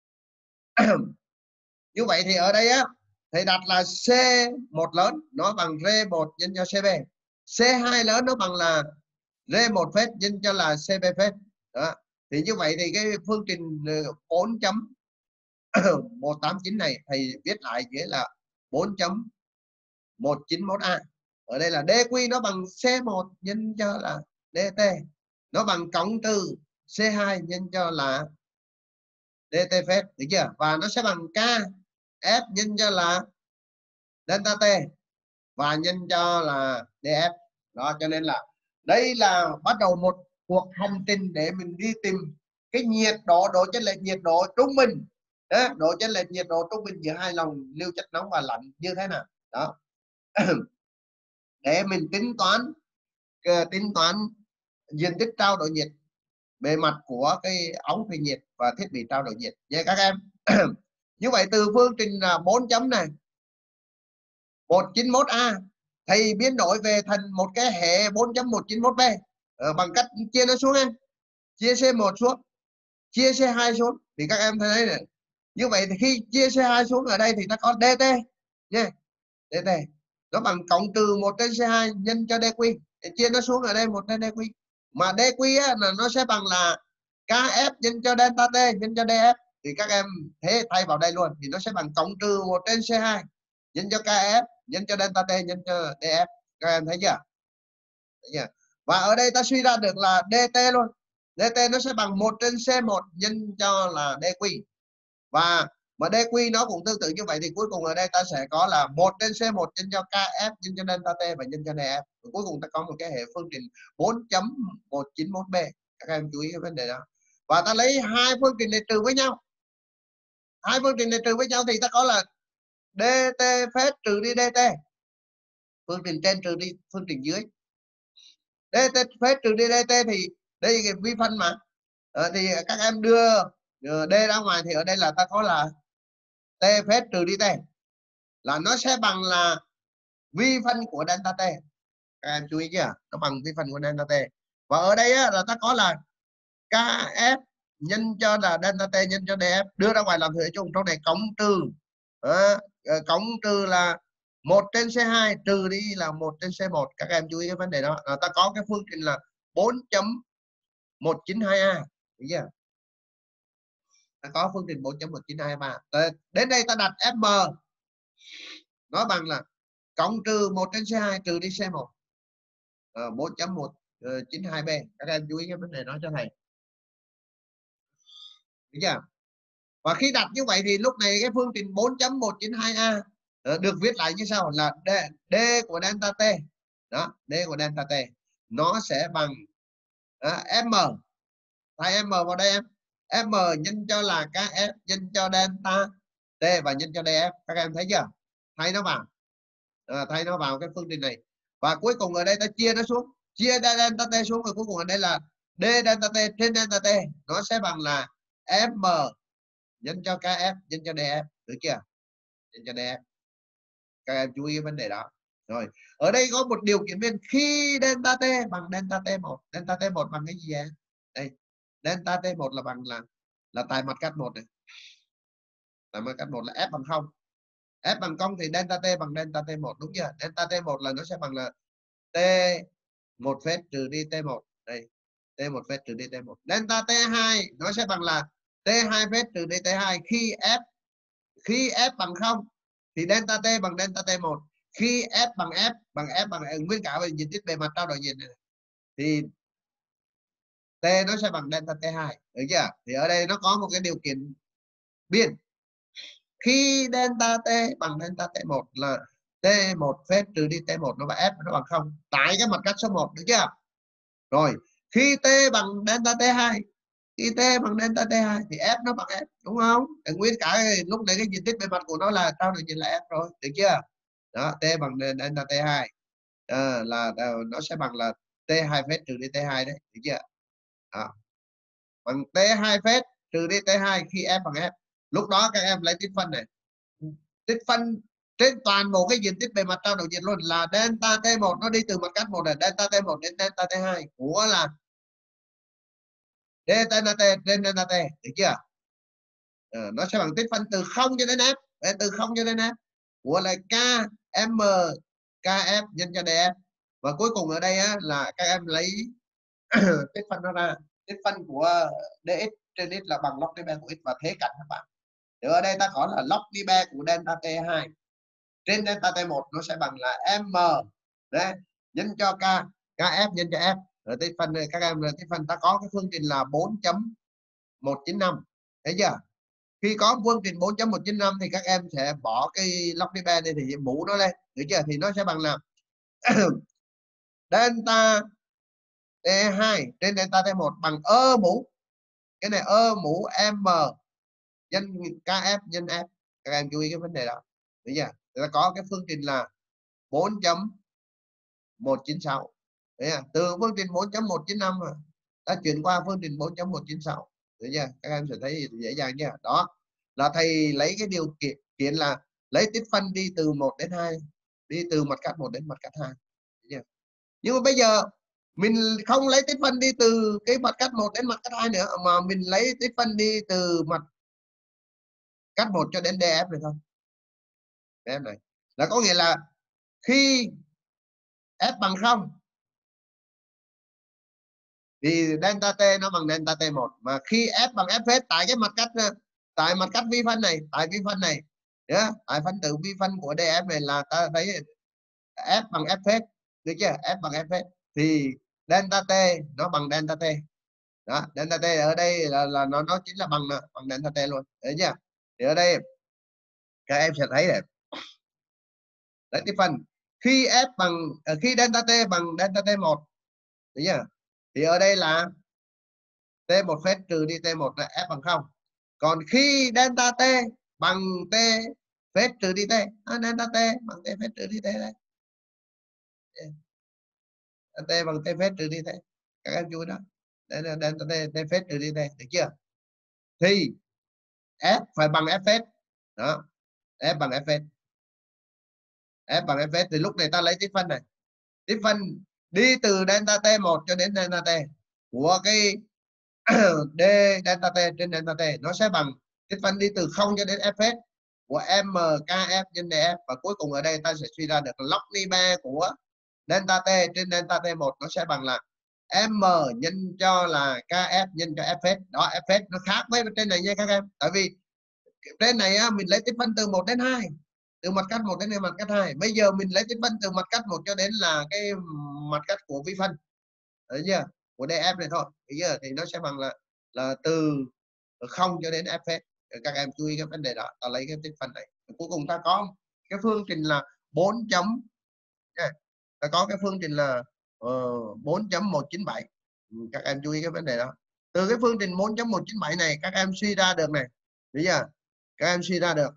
như vậy thì ở đây á thầy đặt là C một lớn nó bằng R một nhân cho C B, C hai lớn nó bằng là R một phép nhân cho là C B phép. Đó. Thì như vậy thì cái phương trình bốn chấm một tám chín này thầy viết lại nghĩa là bốn chấm một chín mốt A. Ở đây là dq nó bằng C một nhân cho là dt, nó bằng cộng trừ C hai nhân cho là dt phép, được chưa? Và nó sẽ bằng k f nhân cho là delta t và nhân cho là df. Đó, cho nên là đây là bắt đầu một cuộc hành trình để mình đi tìm cái nhiệt độ, độ chênh lệch nhiệt độ trung bình. Đó, độ chênh lệch nhiệt độ trung bình giữa hai dòng lưu chất nóng và lạnh như thế nào. Đó. Để mình tính toán uh, tính toán diện tích trao đổi nhiệt bề mặt của cái ống truyền nhiệt và thiết bị trao đổi nhiệt nha các em. Như vậy từ phương trình là bốn chấm này một chín mốt A thầy biến đổi về thành một cái hệ bốn chấm một chín mốt B ờ, bằng cách chia nó xuống em, chia C một xuống, chia C hai xuống, thì các em thấy này. Như vậy thì khi chia C hai xuống ở đây thì nó có dt nha, dt nó bằng cộng trừ một trên C hai nhân cho dq, để chia nó xuống ở đây một trên dq, mà dq á, là nó sẽ bằng là kf nhân cho delta t nhân cho df. Thì các em thế thay vào đây luôn thì nó sẽ bằng cộng trừ một trên C hai nhân cho kf nhân cho delta t nhân cho df. Các em thấy chưa? Thấy chưa? Và ở đây ta suy ra được là dt luôn, dt nó sẽ bằng một trên C một nhân cho là dq, và mà dq nó cũng tương tự như vậy, thì cuối cùng ở đây ta sẽ có là một trên C một nhân cho kf nhân cho delta t và nhân cho df. Và cuối cùng ta có một cái hệ phương trình bốn chấm một chín mốt B. Các em chú ý cái vấn đề đó. Và ta lấy hai phương trình này trừ với nhau, hai phương trình này trừ với nhau thì ta có là dt phép trừ đi dt, phương trình trên trừ đi phương trình dưới. Dt phép trừ đi dt thì đây là vi phân mà, ờ, thì các em đưa d ra ngoài thì ở đây là ta có là t phép trừ đi t, là nó sẽ bằng là vi phân của delta t. Các em chú ý chưa? Nó bằng vi phân của delta t. Và ở đây á, là ta có là kf nhân cho là delta t nhân cho df, đưa ra ngoài làm thừa chung, trong này cộng trừ à, cộng trừ là một trên C hai trừ đi là một trên C một. Các em chú ý cái vấn đề đó, là ta có cái phương trình là bốn chấm một chín hai A, được chưa? Ta có phương trình bốn chấm một chín hai ba. Đến đây ta đặt Fm nó bằng là cộng trừ một trên C hai trừ đi C một. uh, bốn chấm một chín hai b. Các em chú ý cái vấn đề đó cho thầy. Được chưa? Và khi đặt như vậy thì lúc này cái phương trình bốn chấm một chín hai a uh, được viết lại như sau là d, d của delta t đó, d của delta t nó sẽ bằng uh, m, thay m vào đây em, m nhân cho là kf nhân cho delta t và nhân cho df. Các em thấy chưa? Thay nó vào, à, thay nó vào cái phương trình này, và cuối cùng ở đây ta chia nó xuống, chia delta t xuống, và cuối cùng ở đây là d delta t trên delta t nó sẽ bằng là m nhân cho kf nhân cho df. Được chưa? Nhân cho df. Các em chú ý cái vấn đề đó. Rồi ở đây có một điều kiện viên, khi delta t bằng delta t một, delta t một bằng cái gì vậy? Đây, delta t một là bằng là là tại mặt cắt một này, tại mặt cắt một là f bằng không, f bằng không thì delta t bằng delta t một, đúng chưa? Delta t một là nó sẽ bằng là t một phép trừ đi t một, đây t một phép trừ đi t một. Delta t hai nó sẽ bằng là t hai phép trừ đi t hai. Khi f khi f bằng không thì delta t bằng delta t một. Khi f bằng f bằng f bằng nguyên cả về diện tích bề mặt trao đổi nhiệt này, thì t nó sẽ bằng delta t hai. Được chưa? Thì ở đây nó có một cái điều kiện biên, khi delta t bằng delta t một là t một phép trừ đi t một, nó bằng f nó bằng không tại cái mặt cắt số một. Được chưa? Rồi khi t bằng delta t hai, khi t bằng delta t hai thì f nó bằng f, đúng không? Để nguyên cả lúc này cái diện tích bề mặt của nó là trao đổi nhiệt là f rồi. Được chưa? Đó, t bằng delta t hai à, là nó sẽ bằng là t hai phép trừ đi t hai đấy. Được chưa? Đó. Bằng t hai phép trừ đi t hai khi f bằng f. Lúc đó các em lấy tích phân này, tích phân trên toàn bộ cái diện tích bề mặt trao đổi nhiệt luôn là delta t một, nó đi từ mặt cắt một là delta t một đến delta t hai của là delta t trên delta t. Được chưa? À, nó sẽ bằng tích phân từ không cho đến f, từ không cho đến f của là k m kf nhân cho df, và cuối cùng ở đây á, là các em lấy tích phân nó ra, tích phân của dx trên x là bằng log đi ba của x và thế cạnh các bạn. Thì ở đây ta có là log đi ba của delta t hai trên delta t một nó sẽ bằng là m đấy nhân cho k, kf nhân cho f. Rồi tích phân này các em là tích phân ta có cái phương trình là bốn chấm một chín năm. Thấy chưa? Khi có phương trình bốn chấm một chín năm thì các em sẽ bỏ cái log đi ba này thì mũ nó lên. Được chưa? Thì nó sẽ bằng là delta t hai trên delta t một bằng ơ mũ, cái này ơ mũ m nhân kf nhân f. Các em chú ý cái vấn đề đó. Được chưa? Là có cái phương trình là bốn chấm một chín sáu. Đấy à, từ phương trình bốn chấm một chín năm mà đã chuyển qua phương trình bốn chấm một chín sáu. Được chưa? Các em sẽ thấy dễ dàng chưa? Đó là thầy lấy cái điều kiện kiện là lấy tích phân đi từ một đến hai, đi từ mặt cắt một đến mặt cắt hai. Được chưa? Nhưng mà bây giờ mình không lấy tích phân đi từ cái mặt cắt một đến mặt cắt hai nữa, mà mình lấy tích phân đi từ mặt cắt một cho đến df này thôi. Df này là có nghĩa là khi f bằng không thì delta t nó bằng delta t một, mà khi f bằng f hết tại cái mặt cắt, tại mặt cắt vi phân này, tại vi phân này yeah, tại phân tử vi phân của df này là ta thấy f bằng f hết. Được chưa? F bằng f hết thì delta t nó bằng delta t. Đó, delta t ở đây là, là nó nó chính là bằng bằng delta t luôn. Đấy chưa? Thì ở đây các em sẽ thấy này, đấy cái phần khi f bằng khi delta t bằng delta t một, được chưa? Thì ở đây là t một phép trừ đi t một là f bằng không. Còn khi delta t bằng t phép trừ đi t, à, delta t bằng t phép trừ đi t đây, t bằng t phép trừ đi t. Các em chú ý đó, đây là delta t, t phép trừ đi t. Được chưa? Thì f phải bằng f phép. Đó, f bằng f phép, f bằng f phép thì lúc này ta lấy tích phân này, tích phân đi từ delta t một cho đến delta t của cái d delta t trên delta t nó sẽ bằng tích phân đi từ không cho đến f phép của m kf nhân df, và cuối cùng ở đây ta sẽ suy ra được log đi ba của delta t trên delta t một nó sẽ bằng là m nhân cho là kf nhân cho f phép. Đó, f phép nó khác với trên này nha các em, tại vì trên này á, mình lấy tích phân từ một đến hai, từ mặt cắt một đến mặt cắt hai. Bây giờ mình lấy tích phân từ mặt cắt một cho đến là cái mặt cắt của vi phân, thấy chưa, của đê ép này thôi, thấy chưa, thì nó sẽ bằng là là từ không cho đến f phép. Các em chú ý cái vấn đề đó. Ta lấy cái tích phân này, cuối cùng ta có cái phương trình là bốn chấm, ta có cái phương trình là uh, bốn chấm một chín bảy. Các em chú ý cái vấn đề đó. Từ cái phương trình bốn chấm một chín bảy này các em suy ra được này, thấy chưa, các em suy ra được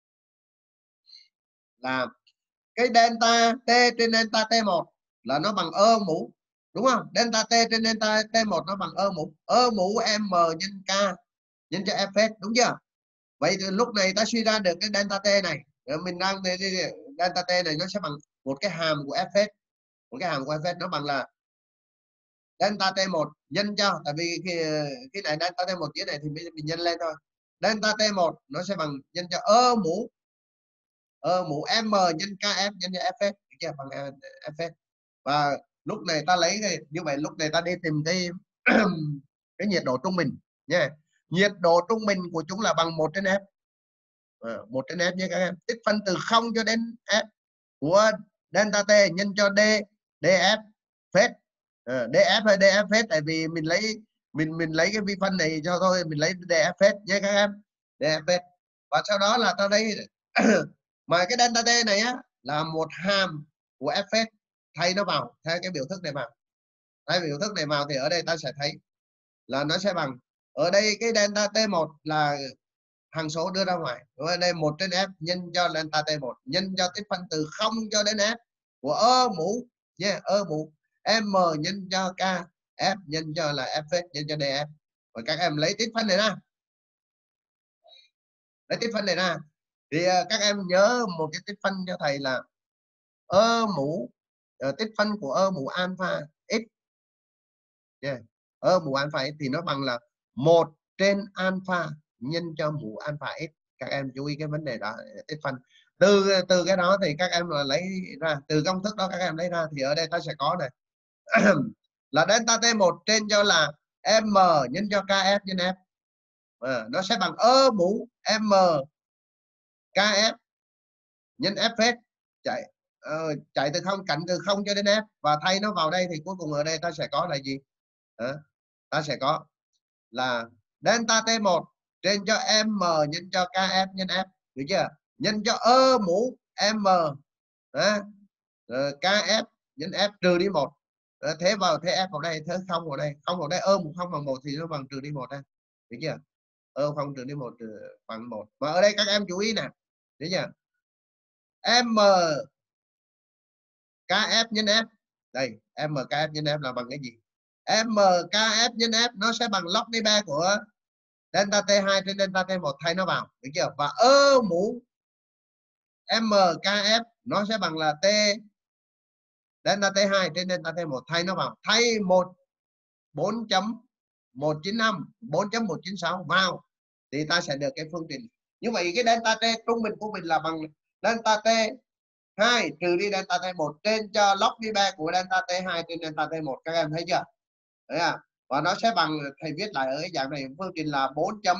là cái delta t trên delta t một là nó bằng ơ mũ, đúng không? Delta t trên delta t một nó bằng ơ mũ ơ mũ m nhân k nhân cho f phép, đúng chưa? Vậy thì lúc này ta suy ra được cái delta t này, mình đang delta t này nó sẽ bằng một cái hàm của f phép, một cái hàm của f phép nó bằng là delta t một nhân cho, tại vì khi cái này delta t một dưới này thì mình, mình nhân lên thôi, delta t một nó sẽ bằng nhân cho ơ mũ ơ mũ m nhân kf nhân cho f phép, chưa, bằng f phép. Và lúc này ta lấy cái như vậy, lúc này ta đi tìm cái cái nhiệt độ trung bình nha, yeah. Nhiệt độ trung bình của chúng là bằng một trên f, à, một trên f nha các em. Tích phân từ không cho đến f của delta t nhân cho d df phép, à, df hay df phép, tại vì mình lấy mình mình lấy cái vi phân này cho thôi, mình lấy df phép nha các em, df phép. Và sau đó là ta đây mà cái delta t này á là một hàm của f phép, thay nó vào theo cái biểu thức này vào, thay biểu thức này vào thì ở đây ta sẽ thấy là nó sẽ bằng, ở đây cái delta t một là hằng số đưa ra ngoài, ở đây một trên f nhân cho delta t một nhân cho tích phân từ không cho đến f của ơ mũ nha, yeah, ơ mũ m nhân cho k f nhân cho là f phép nhân cho df. Và các em lấy tích phân này ra, lấy tích phân này ra thì các em nhớ một cái tích phân cho thầy là ơ mũ uh, tích phân của ơ mũ alpha x, yeah. Ơ mũ alpha x thì nó bằng là một trên alpha nhân cho mũ alpha x. Các em chú ý cái vấn đề đó, tích phân từ từ cái đó thì các em là lấy ra, từ công thức đó các em lấy ra thì ở đây ta sẽ có này là delta t một trên cho là m nhân cho kf nhân f, à, nó sẽ bằng ơ mũ m kf nhân f phép chạy uh, chạy từ không cạnh từ không cho đến f, và thay nó vào đây thì cuối cùng ở đây ta sẽ có là gì, à, ta sẽ có là delta t một trên cho m nhân cho kf nhân f, được chưa, nhân cho ơ mũ m à, kf nhân f trừ đi một, thế vào thế f vào đây, thế không vào đây, không vào đây, ơ mũ không bằng một thì nó bằng trừ đi một đây, được chưa, ơ không trừ đi một bằng một. Và ở đây các em chú ý nè, được chưa, m kf nhân f, đây m kf nhân f là bằng cái gì, m kf nhân f nó sẽ bằng log đi ba của delta t hai trên delta t một, thay nó vào, được chưa, và ơ mũ m kf nó sẽ bằng là t delta t hai trên delta t một, thay nó vào, thay một bốn chấm một chín năm bốn chấm một chín sáu vào thì ta sẽ được cái phương trình. Như vậy cái delta t trung bình của mình là bằng delta t hai trừ đi delta t một trên cho log đi ba của delta t hai trên delta t một. Các em thấy chưa? Đấy à? Và nó sẽ bằng, thầy viết lại ở cái dạng này, phương trình là bốn chấm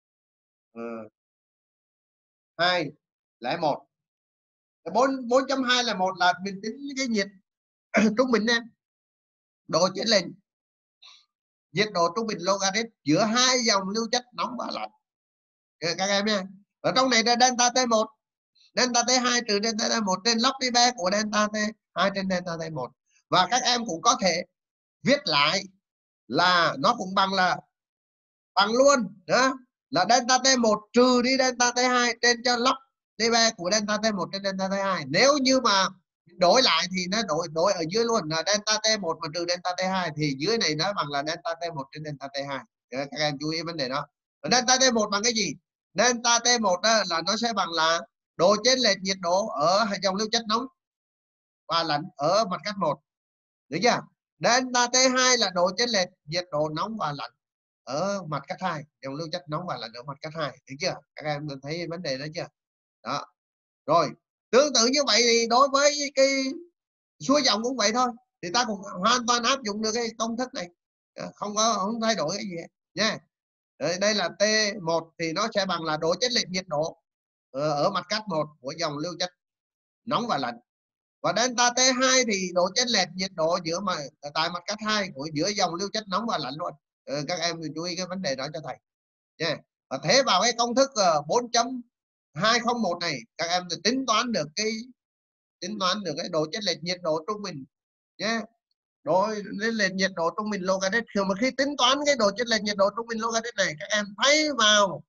hai lẻ một. bốn chấm hai là một là mình tính cái nhiệt trung bình em, độ chênh lệch nhiệt độ trung bình logarit giữa hai dòng lưu chất nóng và lạnh các em nha. Ở trong này là delta t một, delta t hai trừ delta t một trên log đi ba của delta t hai trên delta t một. Và các em cũng có thể viết lại là nó cũng bằng là bằng luôn đó, là delta t một trừ đi delta t hai trên cho log đi ba của delta t một trên delta t hai. Nếu như mà đổi lại thì nó đổi đổi ở dưới luôn, là delta t một mà trừ delta t hai thì dưới này nó bằng là delta t một trên delta t hai. Các em chú ý vấn đề đó. Và delta t một bằng cái gì? Delta t một đó là nó sẽ bằng là độ chênh lệch nhiệt độ ở dòng lưu chất nóng và lạnh ở mặt cắt một, được chưa? Delta t hai là độ chênh lệch nhiệt độ nóng và lạnh ở mặt cắt hai, dòng lưu chất nóng và lạnh ở mặt cắt hai, được chưa? Các em thấy vấn đề đó chưa? Đó. Rồi, tương tự như vậy thì đối với cái xuôi dòng cũng vậy thôi, thì ta cũng hoàn toàn áp dụng được cái công thức này, không có không thay đổi cái gì nha. Đây là T một thì nó sẽ bằng là độ chênh lệch nhiệt độ ở mặt cắt một của dòng lưu chất nóng và lạnh. Và delta T hai thì độ chênh lệch nhiệt độ giữa mà tại mặt cắt hai của giữa dòng lưu chất nóng và lạnh luôn. Ừ, các em chú ý cái vấn đề đó cho thầy nha. Yeah. Và thế vào cái công thức bốn chấm hai không một này các em tính toán được cái tính toán được cái độ chênh lệch nhiệt độ trung bình nhé. Yeah. Độ chênh lệch nhiệt độ trung bình logarit. Khi mà khi tính toán cái độ chênh lệch nhiệt độ trung bình logarit này, các em thấy vào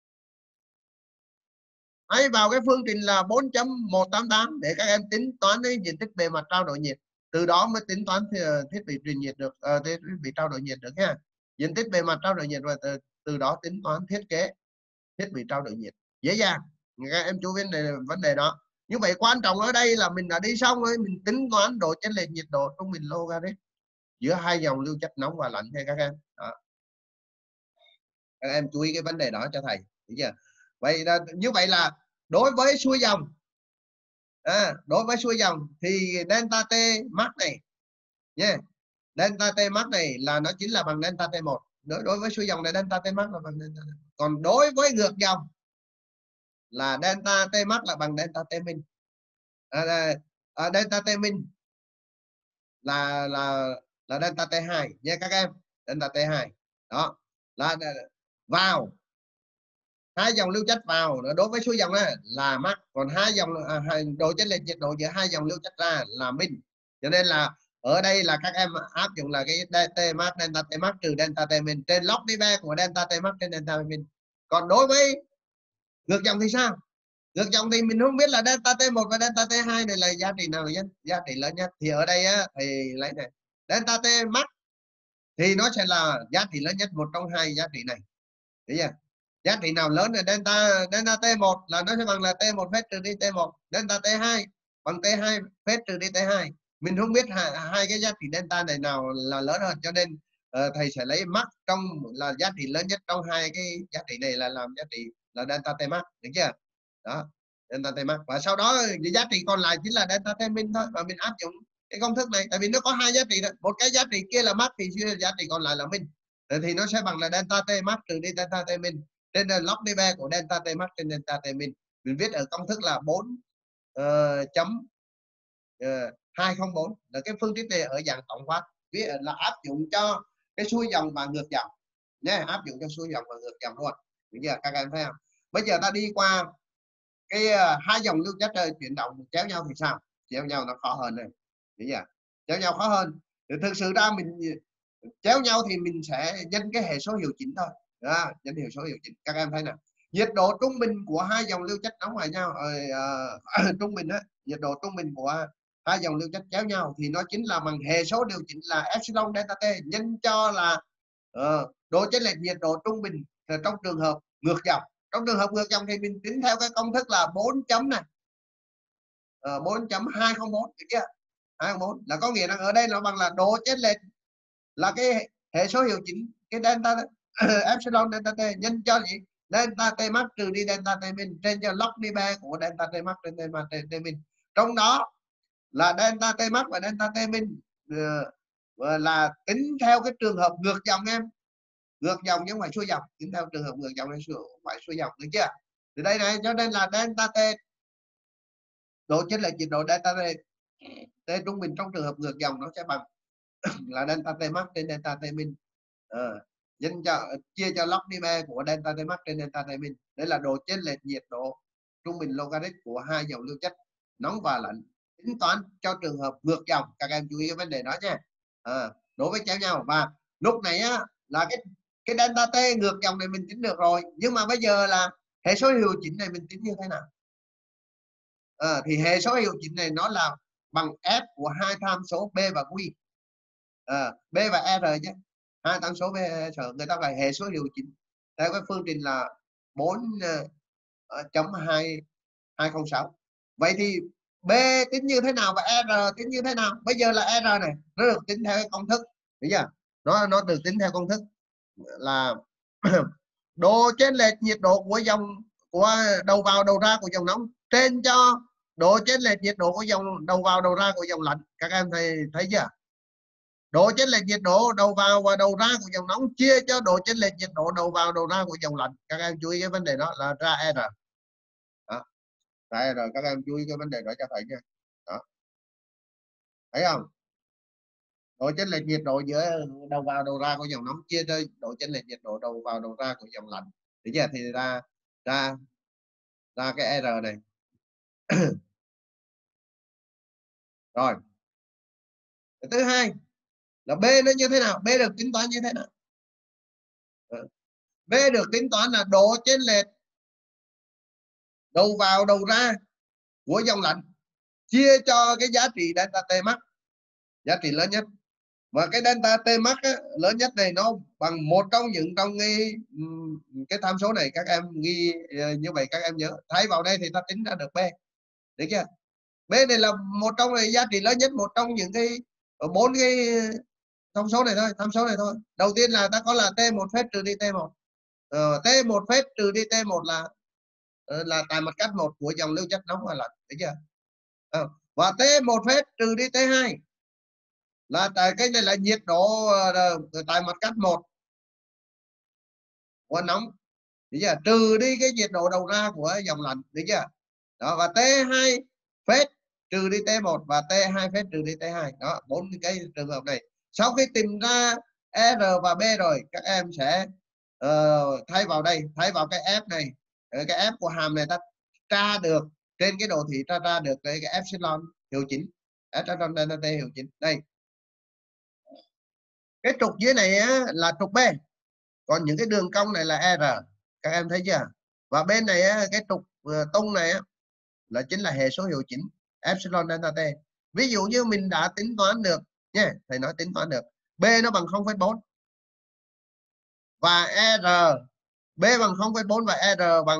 thấy vào cái phương trình là bốn chấm một tám tám để các em tính toán cái diện tích bề mặt trao đổi nhiệt. Từ đó mới tính toán thiết bị truyền nhiệt được, uh, thiết bị trao đổi nhiệt được nha. Diện tích bề mặt trao đổi nhiệt và từ, từ đó tính toán thiết kế thiết bị trao đổi nhiệt dễ dàng. Các em chú ý về vấn đề đó. Như vậy quan trọng ở đây là mình đã đi xong rồi, mình tính toán độ chênh lệch nhiệt độ trung bình logarit giữa hai dòng lưu chất nóng và lạnh nha các em. Đó. Các em chú ý cái vấn đề đó cho thầy. Được chưa? Vậy là, như vậy là đối với xuôi dòng à, đối với xuôi dòng thì delta T max này nha, yeah. Delta T max này là nó chính là bằng delta T một. Đối, đối với xuôi dòng này delta T max là bằng delta T. Còn đối với ngược dòng là delta T max là bằng delta T min. À, à, delta T min là là là delta T hai nha các em. Delta T hai đó là vào hai dòng lưu chất vào đối với xuôi dòng này là max, còn hai dòng à, độ chênh lệch nhiệt độ giữa hai dòng lưu chất ra là min. Cho nên là ở đây là các em áp dụng là cái T max delta T max trừ delta T min trên log đi ba của delta T max trên delta T min. Còn đối với ngược dòng thì sao? Ngược dòng thì mình không biết là delta T một và delta T hai này là giá trị nào nhất, giá trị lớn nhất. Thì ở đây á, thì lấy này delta T max thì nó sẽ là giá trị lớn nhất, một trong hai giá trị này. Thấy chưa? Giá trị nào lớn là delta delta T một là nó sẽ bằng là T một phép trừ đi T một, delta T hai bằng T hai phép trừ đi T hai. Mình không biết hai, hai cái giá trị delta này nào là lớn hơn, cho nên uh, thầy sẽ lấy max trong là giá trị lớn nhất trong hai cái giá trị này là làm giá trị là delta T max, được chưa? Đó, delta T max, và sau đó giá trị còn lại chính là delta T min thôi, và mình áp dụng cái công thức này, tại vì nó có hai giá trị đó. Một cái giá trị kia là max thì giá trị còn lại là min, thì nó sẽ bằng là delta T max trừ đi delta T min trên log đi ba của delta T max trên delta T min. Mình viết ở công thức là bốn chấm hai không bốn là cái phương thức này ở dạng tổng quát, viết là áp dụng cho cái xuôi dòng và ngược dòng nhé, áp dụng cho xuôi dòng và ngược dòng luôn. Bây giờ các em thấy không? Bây giờ ta đi qua cái uh, hai dòng lưu chất uh, chuyển động chéo nhau thì sao? Chéo nhau nó khó hơn này. Bây giờ chéo nhau khó hơn thì thực sự ra mình chéo nhau thì mình sẽ nhân cái hệ số hiệu chỉnh thôi. Đó, nhân hiệu số hiệu chỉnh. Các em thấy nào? Nhiệt độ trung bình của hai dòng lưu chất nóng lại nhau, uh, uh, trung bình á, nhiệt độ trung bình của hai dòng lưu chất chéo nhau thì nó chính là bằng hệ số điều chỉnh là epsilon delta T nhân cho là uh, độ chênh lệch nhiệt độ trung bình trong trường hợp ngược dòng. Trong trường hợp ngược dòng thì mình tính theo cái công thức là bốn chấm này, uh, bốn chấm hai không bốn, được chưa? hai không bốn là có nghĩa là ở đây nó bằng là độ chênh lệch là cái hệ số hiệu chỉnh cái delta epsilon delta T nhân cho gì delta T max trừ đi delta T min trên cho log đi ba của delta T max trên delta T min. Trong đó là delta T max và delta T min uh, là tính theo cái trường hợp ngược dòng em, ngược dòng chứ không phải xuôi dòng, tính theo trường hợp ngược dòng hay phải xuôi dòng, được chưa? Từ đây này, cho nên là delta T độ chênh lệch nhiệt độ delta T T trung bình trong trường hợp ngược dòng nó sẽ bằng là delta T max trên delta T min à, nhân cho chia cho log đi ba của delta T max trên delta T min. Đây là độ chênh lệch nhiệt độ trung bình logarit của hai dòng lưu chất nóng và lạnh tính toán cho trường hợp ngược dòng. Các em chú ý cái vấn đề đó nha. À, đối với chéo nhau, và lúc này á là cái cái delta T ngược dòng này mình tính được rồi, nhưng mà bây giờ là hệ số hiệu chỉnh này mình tính như thế nào? À, thì hệ số hiệu chỉnh này nó là bằng f của hai tham số b và q. À, b và r chứ, hai tham số b sở người ta gọi hệ số hiệu chỉnh theo cái phương trình là bốn chấm hai hai không sáu. Vậy thì b tính như thế nào và r tính như thế nào? Bây giờ là r này nó được tính theo cái công thức, thấy chưa? Nó nó được tính theo công thức là độ chênh lệch nhiệt độ của dòng của đầu vào đầu ra của dòng nóng trên cho độ chênh lệch nhiệt độ của dòng đầu vào đầu ra của dòng lạnh. Các em thấy thấy chưa? Độ chênh lệch nhiệt độ đầu vào và đầu ra của dòng nóng chia cho độ chênh lệch nhiệt độ đầu vào đầu ra của dòng lạnh. Các em chú ý cái vấn đề đó là ra R. Đó. Đây rồi, các em chú ý cái vấn đề đó cho thầy nha. Đó, thấy không? Độ chênh lệch nhiệt độ giữa đầu vào đầu ra của dòng nóng chia cho độ chênh lệch nhiệt độ đầu vào đầu ra của dòng lạnh. Thì giờ thì ra ra ra cái R này. Rồi. Cái thứ hai là B nó như thế nào? B được tính toán như thế nào? B được tính toán là độ chênh lệch đầu vào đầu ra của dòng lạnh chia cho cái giá trị delta T max, giá trị lớn nhất. Và cái delta T max á, lớn nhất này nó bằng một trong những trong cái cái tham số này, các em ghi như vậy, các em nhớ thay vào đây thì ta tính ra được B, được chưa? B này là một trong cái giá trị lớn nhất, một trong những cái bốn cái thông số này thôi, tham số này thôi. Đầu tiên là ta có là T một phép trừ đi T một. Ờ, T một phép trừ đi T một là là tại mặt cắt một của dòng lưu chất nóng và lạnh, thấy chưa? Ờ, và T một phép trừ đi T hai là tại cái này là nhiệt độ uh, tại mặt cắt một của nóng, thấy chưa? Trừ đi cái nhiệt độ đầu ra của dòng lạnh, thấy chưa? Đó, và T hai phép trừ đi T một và T hai phép trừ đi T hai. Đó, bốn cái trường hợp này. Sau khi tìm ra R và B rồi, các em sẽ uh, thay vào đây, thay vào cái F này, cái F của hàm này ta tra được trên cái đồ thị, ta ra được cái, cái epsilon hiệu chỉnh, epsilon delta T hiệu chỉnh. Đây, cái trục dưới này á, là trục B, còn những cái đường cong này là R, các em thấy chưa? Và bên này á, cái trục uh, tung này á, là chính là hệ số hiệu chỉnh epsilon delta T. Ví dụ như mình đã tính toán được nha, thầy nói tính toán được B nó bằng không phẩy bốn và R, B bằng không phẩy bốn và R bằng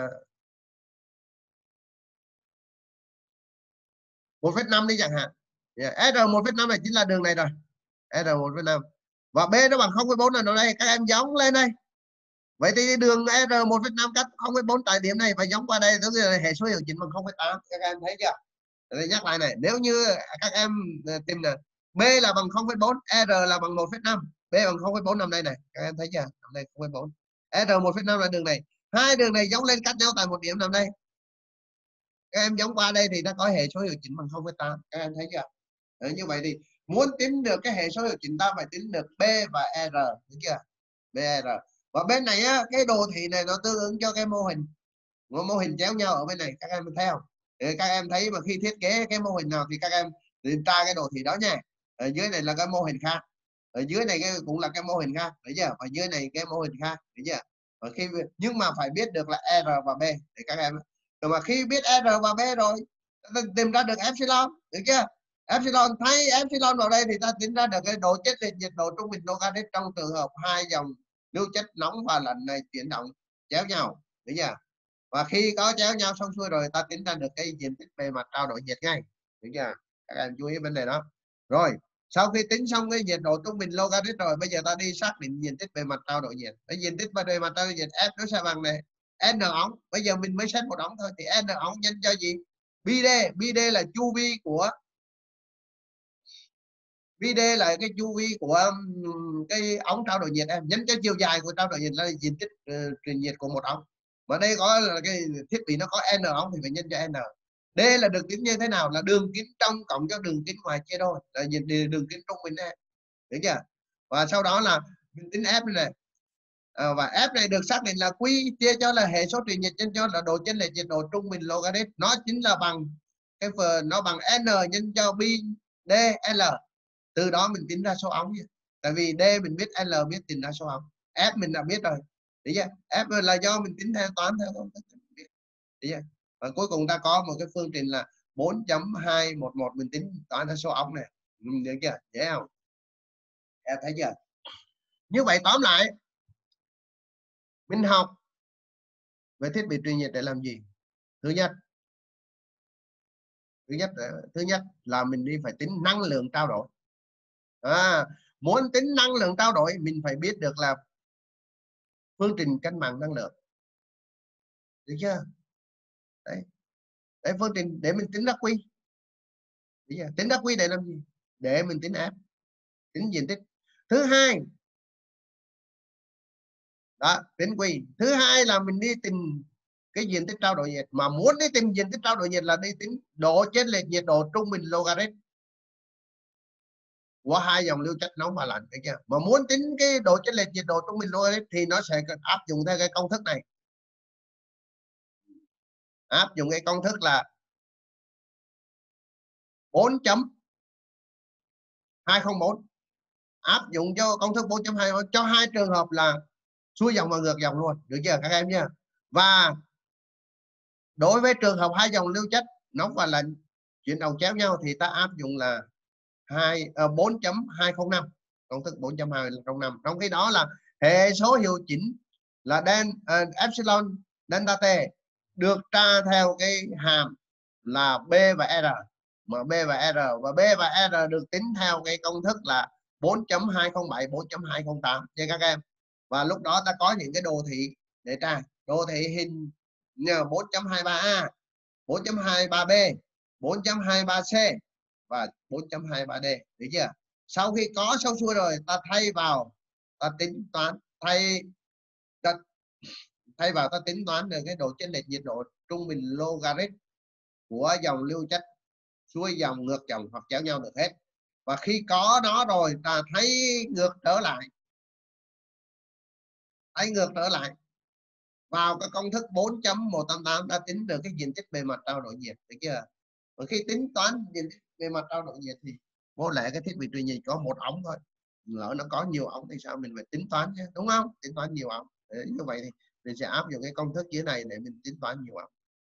một phẩy năm đi chẳng hạn. R một phẩy năm này chính là đường này rồi, R một phẩy năm và B nó bằng không phẩy bốn là nó đây, các em giống lên đây. Vậy thì đường R một phẩy năm cắt không phẩy bốn tại điểm này và giống qua đây, tức là hệ số hiệu chỉnh bằng không phẩy tám, các em thấy chưa? Để nhắc lại này, nếu như các em tìm là B là bằng không phẩy bốn, R là bằng một phẩy năm, B bằng không phẩy bốn nằm đây này, các em thấy chưa? Nằm đây không phẩy bốn, R một phẩy năm là đường này, hai đường này giống lên cắt nhau tại một điểm nằm đây, các em giống qua đây thì nó có hệ số hiệu chỉnh bằng không phẩy tám, các em thấy chưa? Đấy, như vậy thì muốn tính được cái hệ số hiệu chỉnh ta phải tính được B và R, thấy chưa? B, R. Và bên này á, cái đồ thị này nó tương ứng cho cái mô hình, mô hình chéo nhau ở bên này, các em thấy không? Để các em thấy mà khi thiết kế cái mô hình nào thì các em tìm tra cái đồ thị đó nha. Ở dưới này là cái mô hình khác, ở dưới này cái cũng là cái mô hình khác, thấy chưa? Và dưới này cái mô hình khác, thấy chưa? Và khi nhưng mà phải biết được là R và B để các em. Rồi mà khi biết R và B rồi tìm ra được epsilon, được chưa? Epsilon, thay epsilon vào đây thì ta tính ra được cái độ chênh lệch nhiệt độ trung bình logarit trong trường hợp hai dòng lưu chất nóng và lạnh này chuyển động chéo nhau, được chưa? Và khi có chéo nhau xong xuôi rồi ta tính ra được cái diện tích bề mặt trao đổi nhiệt ngay, được chưa? Các em chú ý vấn đề đó. Rồi sau khi tính xong cái nhiệt độ trung bình logarit rồi, bây giờ ta đi xác định diện tích bề mặt trao đổi nhiệt. Cái diện tích bề mặt trao đổi nhiệt F nó sẽ bằng này n ống, bây giờ mình mới xét một ống thôi thì n ống nhân cho gì? bd, bd là chu vi của bd là cái chu vi của um, cái ống trao đổi nhiệt em, nhân cho chiều dài của trao đổi nhiệt là diện tích uh, truyền nhiệt của một ống. Mà đây có là cái thiết bị nó có n ống thì phải nhân cho n. D là được tính như thế nào? Là đường kính trong cộng cho đường kính ngoài chia đôi, là đường kính trung bình này, được chưa? Và sau đó là mình tính F này, à, và F này được xác định là Q chia cho là hệ số truyền nhiệt nhân cho là độ chênh lệch nhiệt độ trung bình logarit, nó chính là bằng cái phần nó bằng n nhân cho pi d l. Từ đó mình tính ra số ống nhé. Tại vì D mình biết, L biết, tính ra số ống. F mình đã biết rồi, thấy chưa? F là do mình tính theo toán theo công thức, thấy chưa? Và cuối cùng ta có một cái phương trình là bốn chấm hai một một, mình tính toán ra số ống này, được chưa? Dễ không? Em thấy chưa? Như vậy tóm lại, mình học về thiết bị truyền nhiệt để làm gì? Thứ nhất, thứ nhất thứ nhất là mình đi phải tính năng lượng trao đổi. À, muốn tính năng lượng trao đổi mình phải biết được là phương trình cân bằng năng lượng, được chưa? Đấy, đấy phương trình để mình tính ra Q, được chưa? Tính ra Q để làm gì? Để mình tính F, tính diện tích. Thứ hai đó, tính Q. Thứ hai là mình đi tìm cái diện tích trao đổi nhiệt, mà muốn đi tìm diện tích trao đổi nhiệt là đi tính độ chênh lệch nhiệt độ trung bình logarit của hai dòng lưu chất nóng và lạnh, thấy chưa? Mà muốn tính cái độ chênh lệch nhiệt độ trung bình logarit thì nó sẽ áp dụng theo cái công thức này, áp dụng cái công thức là bốn chấm hai không bốn, áp dụng cho công thức bốn chấm hai cho hai trường hợp là xuôi dòng và ngược dòng luôn, được chưa các em nhé? Và đối với trường hợp hai dòng lưu chất nóng và lạnh chuyển động chéo nhau thì ta áp dụng là hai bốn chấm hai không năm, công thức bốn chấm hai không năm. Trong khi đó là hệ số hiệu chỉnh là đen uh, epsilon delta t được tra theo cái hàm là B và R, mà B và R và B và R được tính theo cái công thức là bốn chấm hai không bảy, bốn chấm hai không tám nha các em. Và lúc đó ta có những cái đồ thị để tra, đồ thị hình bốn chấm hai ba A, bốn chấm hai ba B, bốn chấm hai ba C và bốn chấm hai ba D, được chưa? Sau khi có xong xuôi rồi ta thay vào, ta tính toán thay ta, thay vào ta tính toán được cái độ chênh lệch nhiệt độ trung bình logarit của dòng lưu chất xuôi dòng, ngược dòng hoặc chéo nhau được hết. Và khi có nó rồi ta thấy ngược trở lại, thấy ngược trở lại vào cái công thức bốn chấm một tám tám đã tính được cái diện tích bề mặt trao đổi nhiệt, được chưa? Và khi tính toán diện tích bề mặt trao đổi nhiệt thì vô lẽ cái thiết bị truyền nhiệt có một ống thôi, lỡ nó có nhiều ống thì sao mình phải tính toán chứ, đúng không? Tính toán nhiều ống. Để như vậy thì mình sẽ áp dụng cái công thức dưới này để mình tính toán nhiều ống.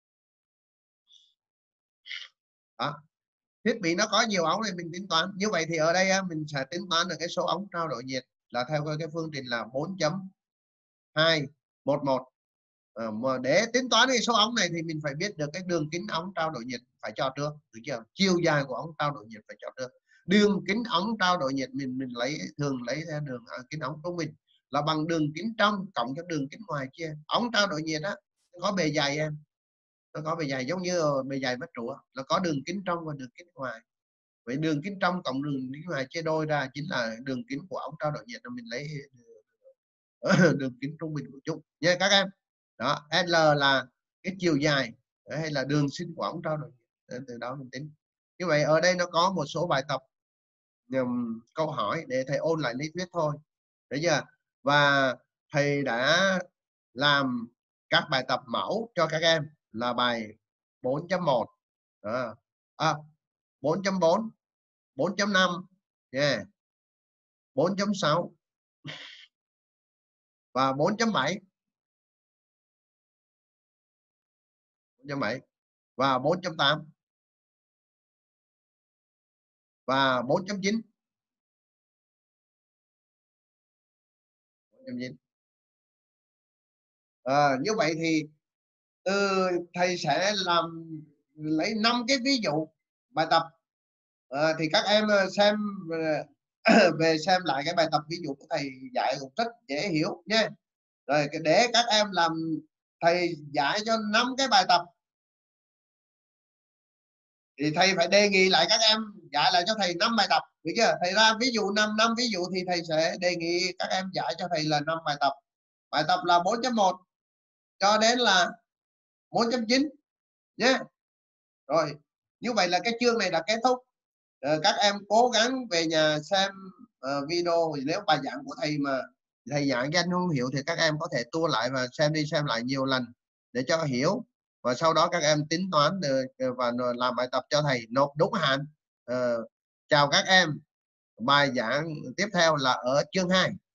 Đó. Thiết bị nó có nhiều ống thì mình tính toán. Như vậy thì ở đây mình sẽ tính toán được cái số ống trao đổi nhiệt là theo cái phương trình là bốn chấm hai một một. À, mà để tính toán cái số ống này thì mình phải biết được cái đường kính ống trao đổi nhiệt phải cho trước, được chưa? Chiều dài của ống trao đổi nhiệt phải cho trước. Đường kính ống trao đổi nhiệt mình mình lấy thường lấy theo đường kính ống trung bình là bằng đường kính trong cộng cho đường kính ngoài chia. Ống trao đổi nhiệt á có bề dày em, nó có bề dày giống như bề dày vách trụ, nó có đường kính trong và đường kính ngoài. Vậy đường kính trong cộng đường kính ngoài chia đôi ra chính là đường kính của ống trao đổi nhiệt, rồi mình lấy đường kính trung bình của chúng nha các em. Đó, L là cái chiều dài hay là đường sinh của ống trao đổi nhiệt, từ đó mình tính. Như vậy ở đây nó có một số bài tập um, câu hỏi để thầy ôn lại lý thuyết thôi, đấy chưa? Và thầy đã làm các bài tập mẫu cho các em là bài bốn chấm một, à, bốn chấm bốn, bốn chấm năm, yeah, bốn chấm sáu và bốn chấm bảy, bốn chấm bảy và bốn chấm tám và bốn chấm chín. À, như vậy thì ừ, thầy sẽ làm lấy năm cái ví dụ bài tập, à, thì các em xem về xem lại cái bài tập ví dụ của thầy dạy cũng rất dễ hiểu nha. Rồi để các em làm, thầy giải cho năm cái bài tập thì thầy phải đề nghị lại các em giải lại cho thầy năm bài tập, được chưa? Thầy ra ví dụ năm năm ví dụ thì thầy sẽ đề nghị các em giải cho thầy là năm bài tập. Bài tập là bốn chấm một cho đến là bốn chấm chín nhé. Rồi như vậy là cái chương này là kết thúc. Ờ, các em cố gắng về nhà xem uh, video. Nếu bài giảng của thầy mà thầy giảng cho anh không hiểu thì các em có thể tua lại và xem đi xem lại nhiều lần để cho hiểu, và sau đó các em tính toán và làm bài tập cho thầy nộp đúng hạn. Uh, chào các em. Bài giảng tiếp theo là ở chương hai.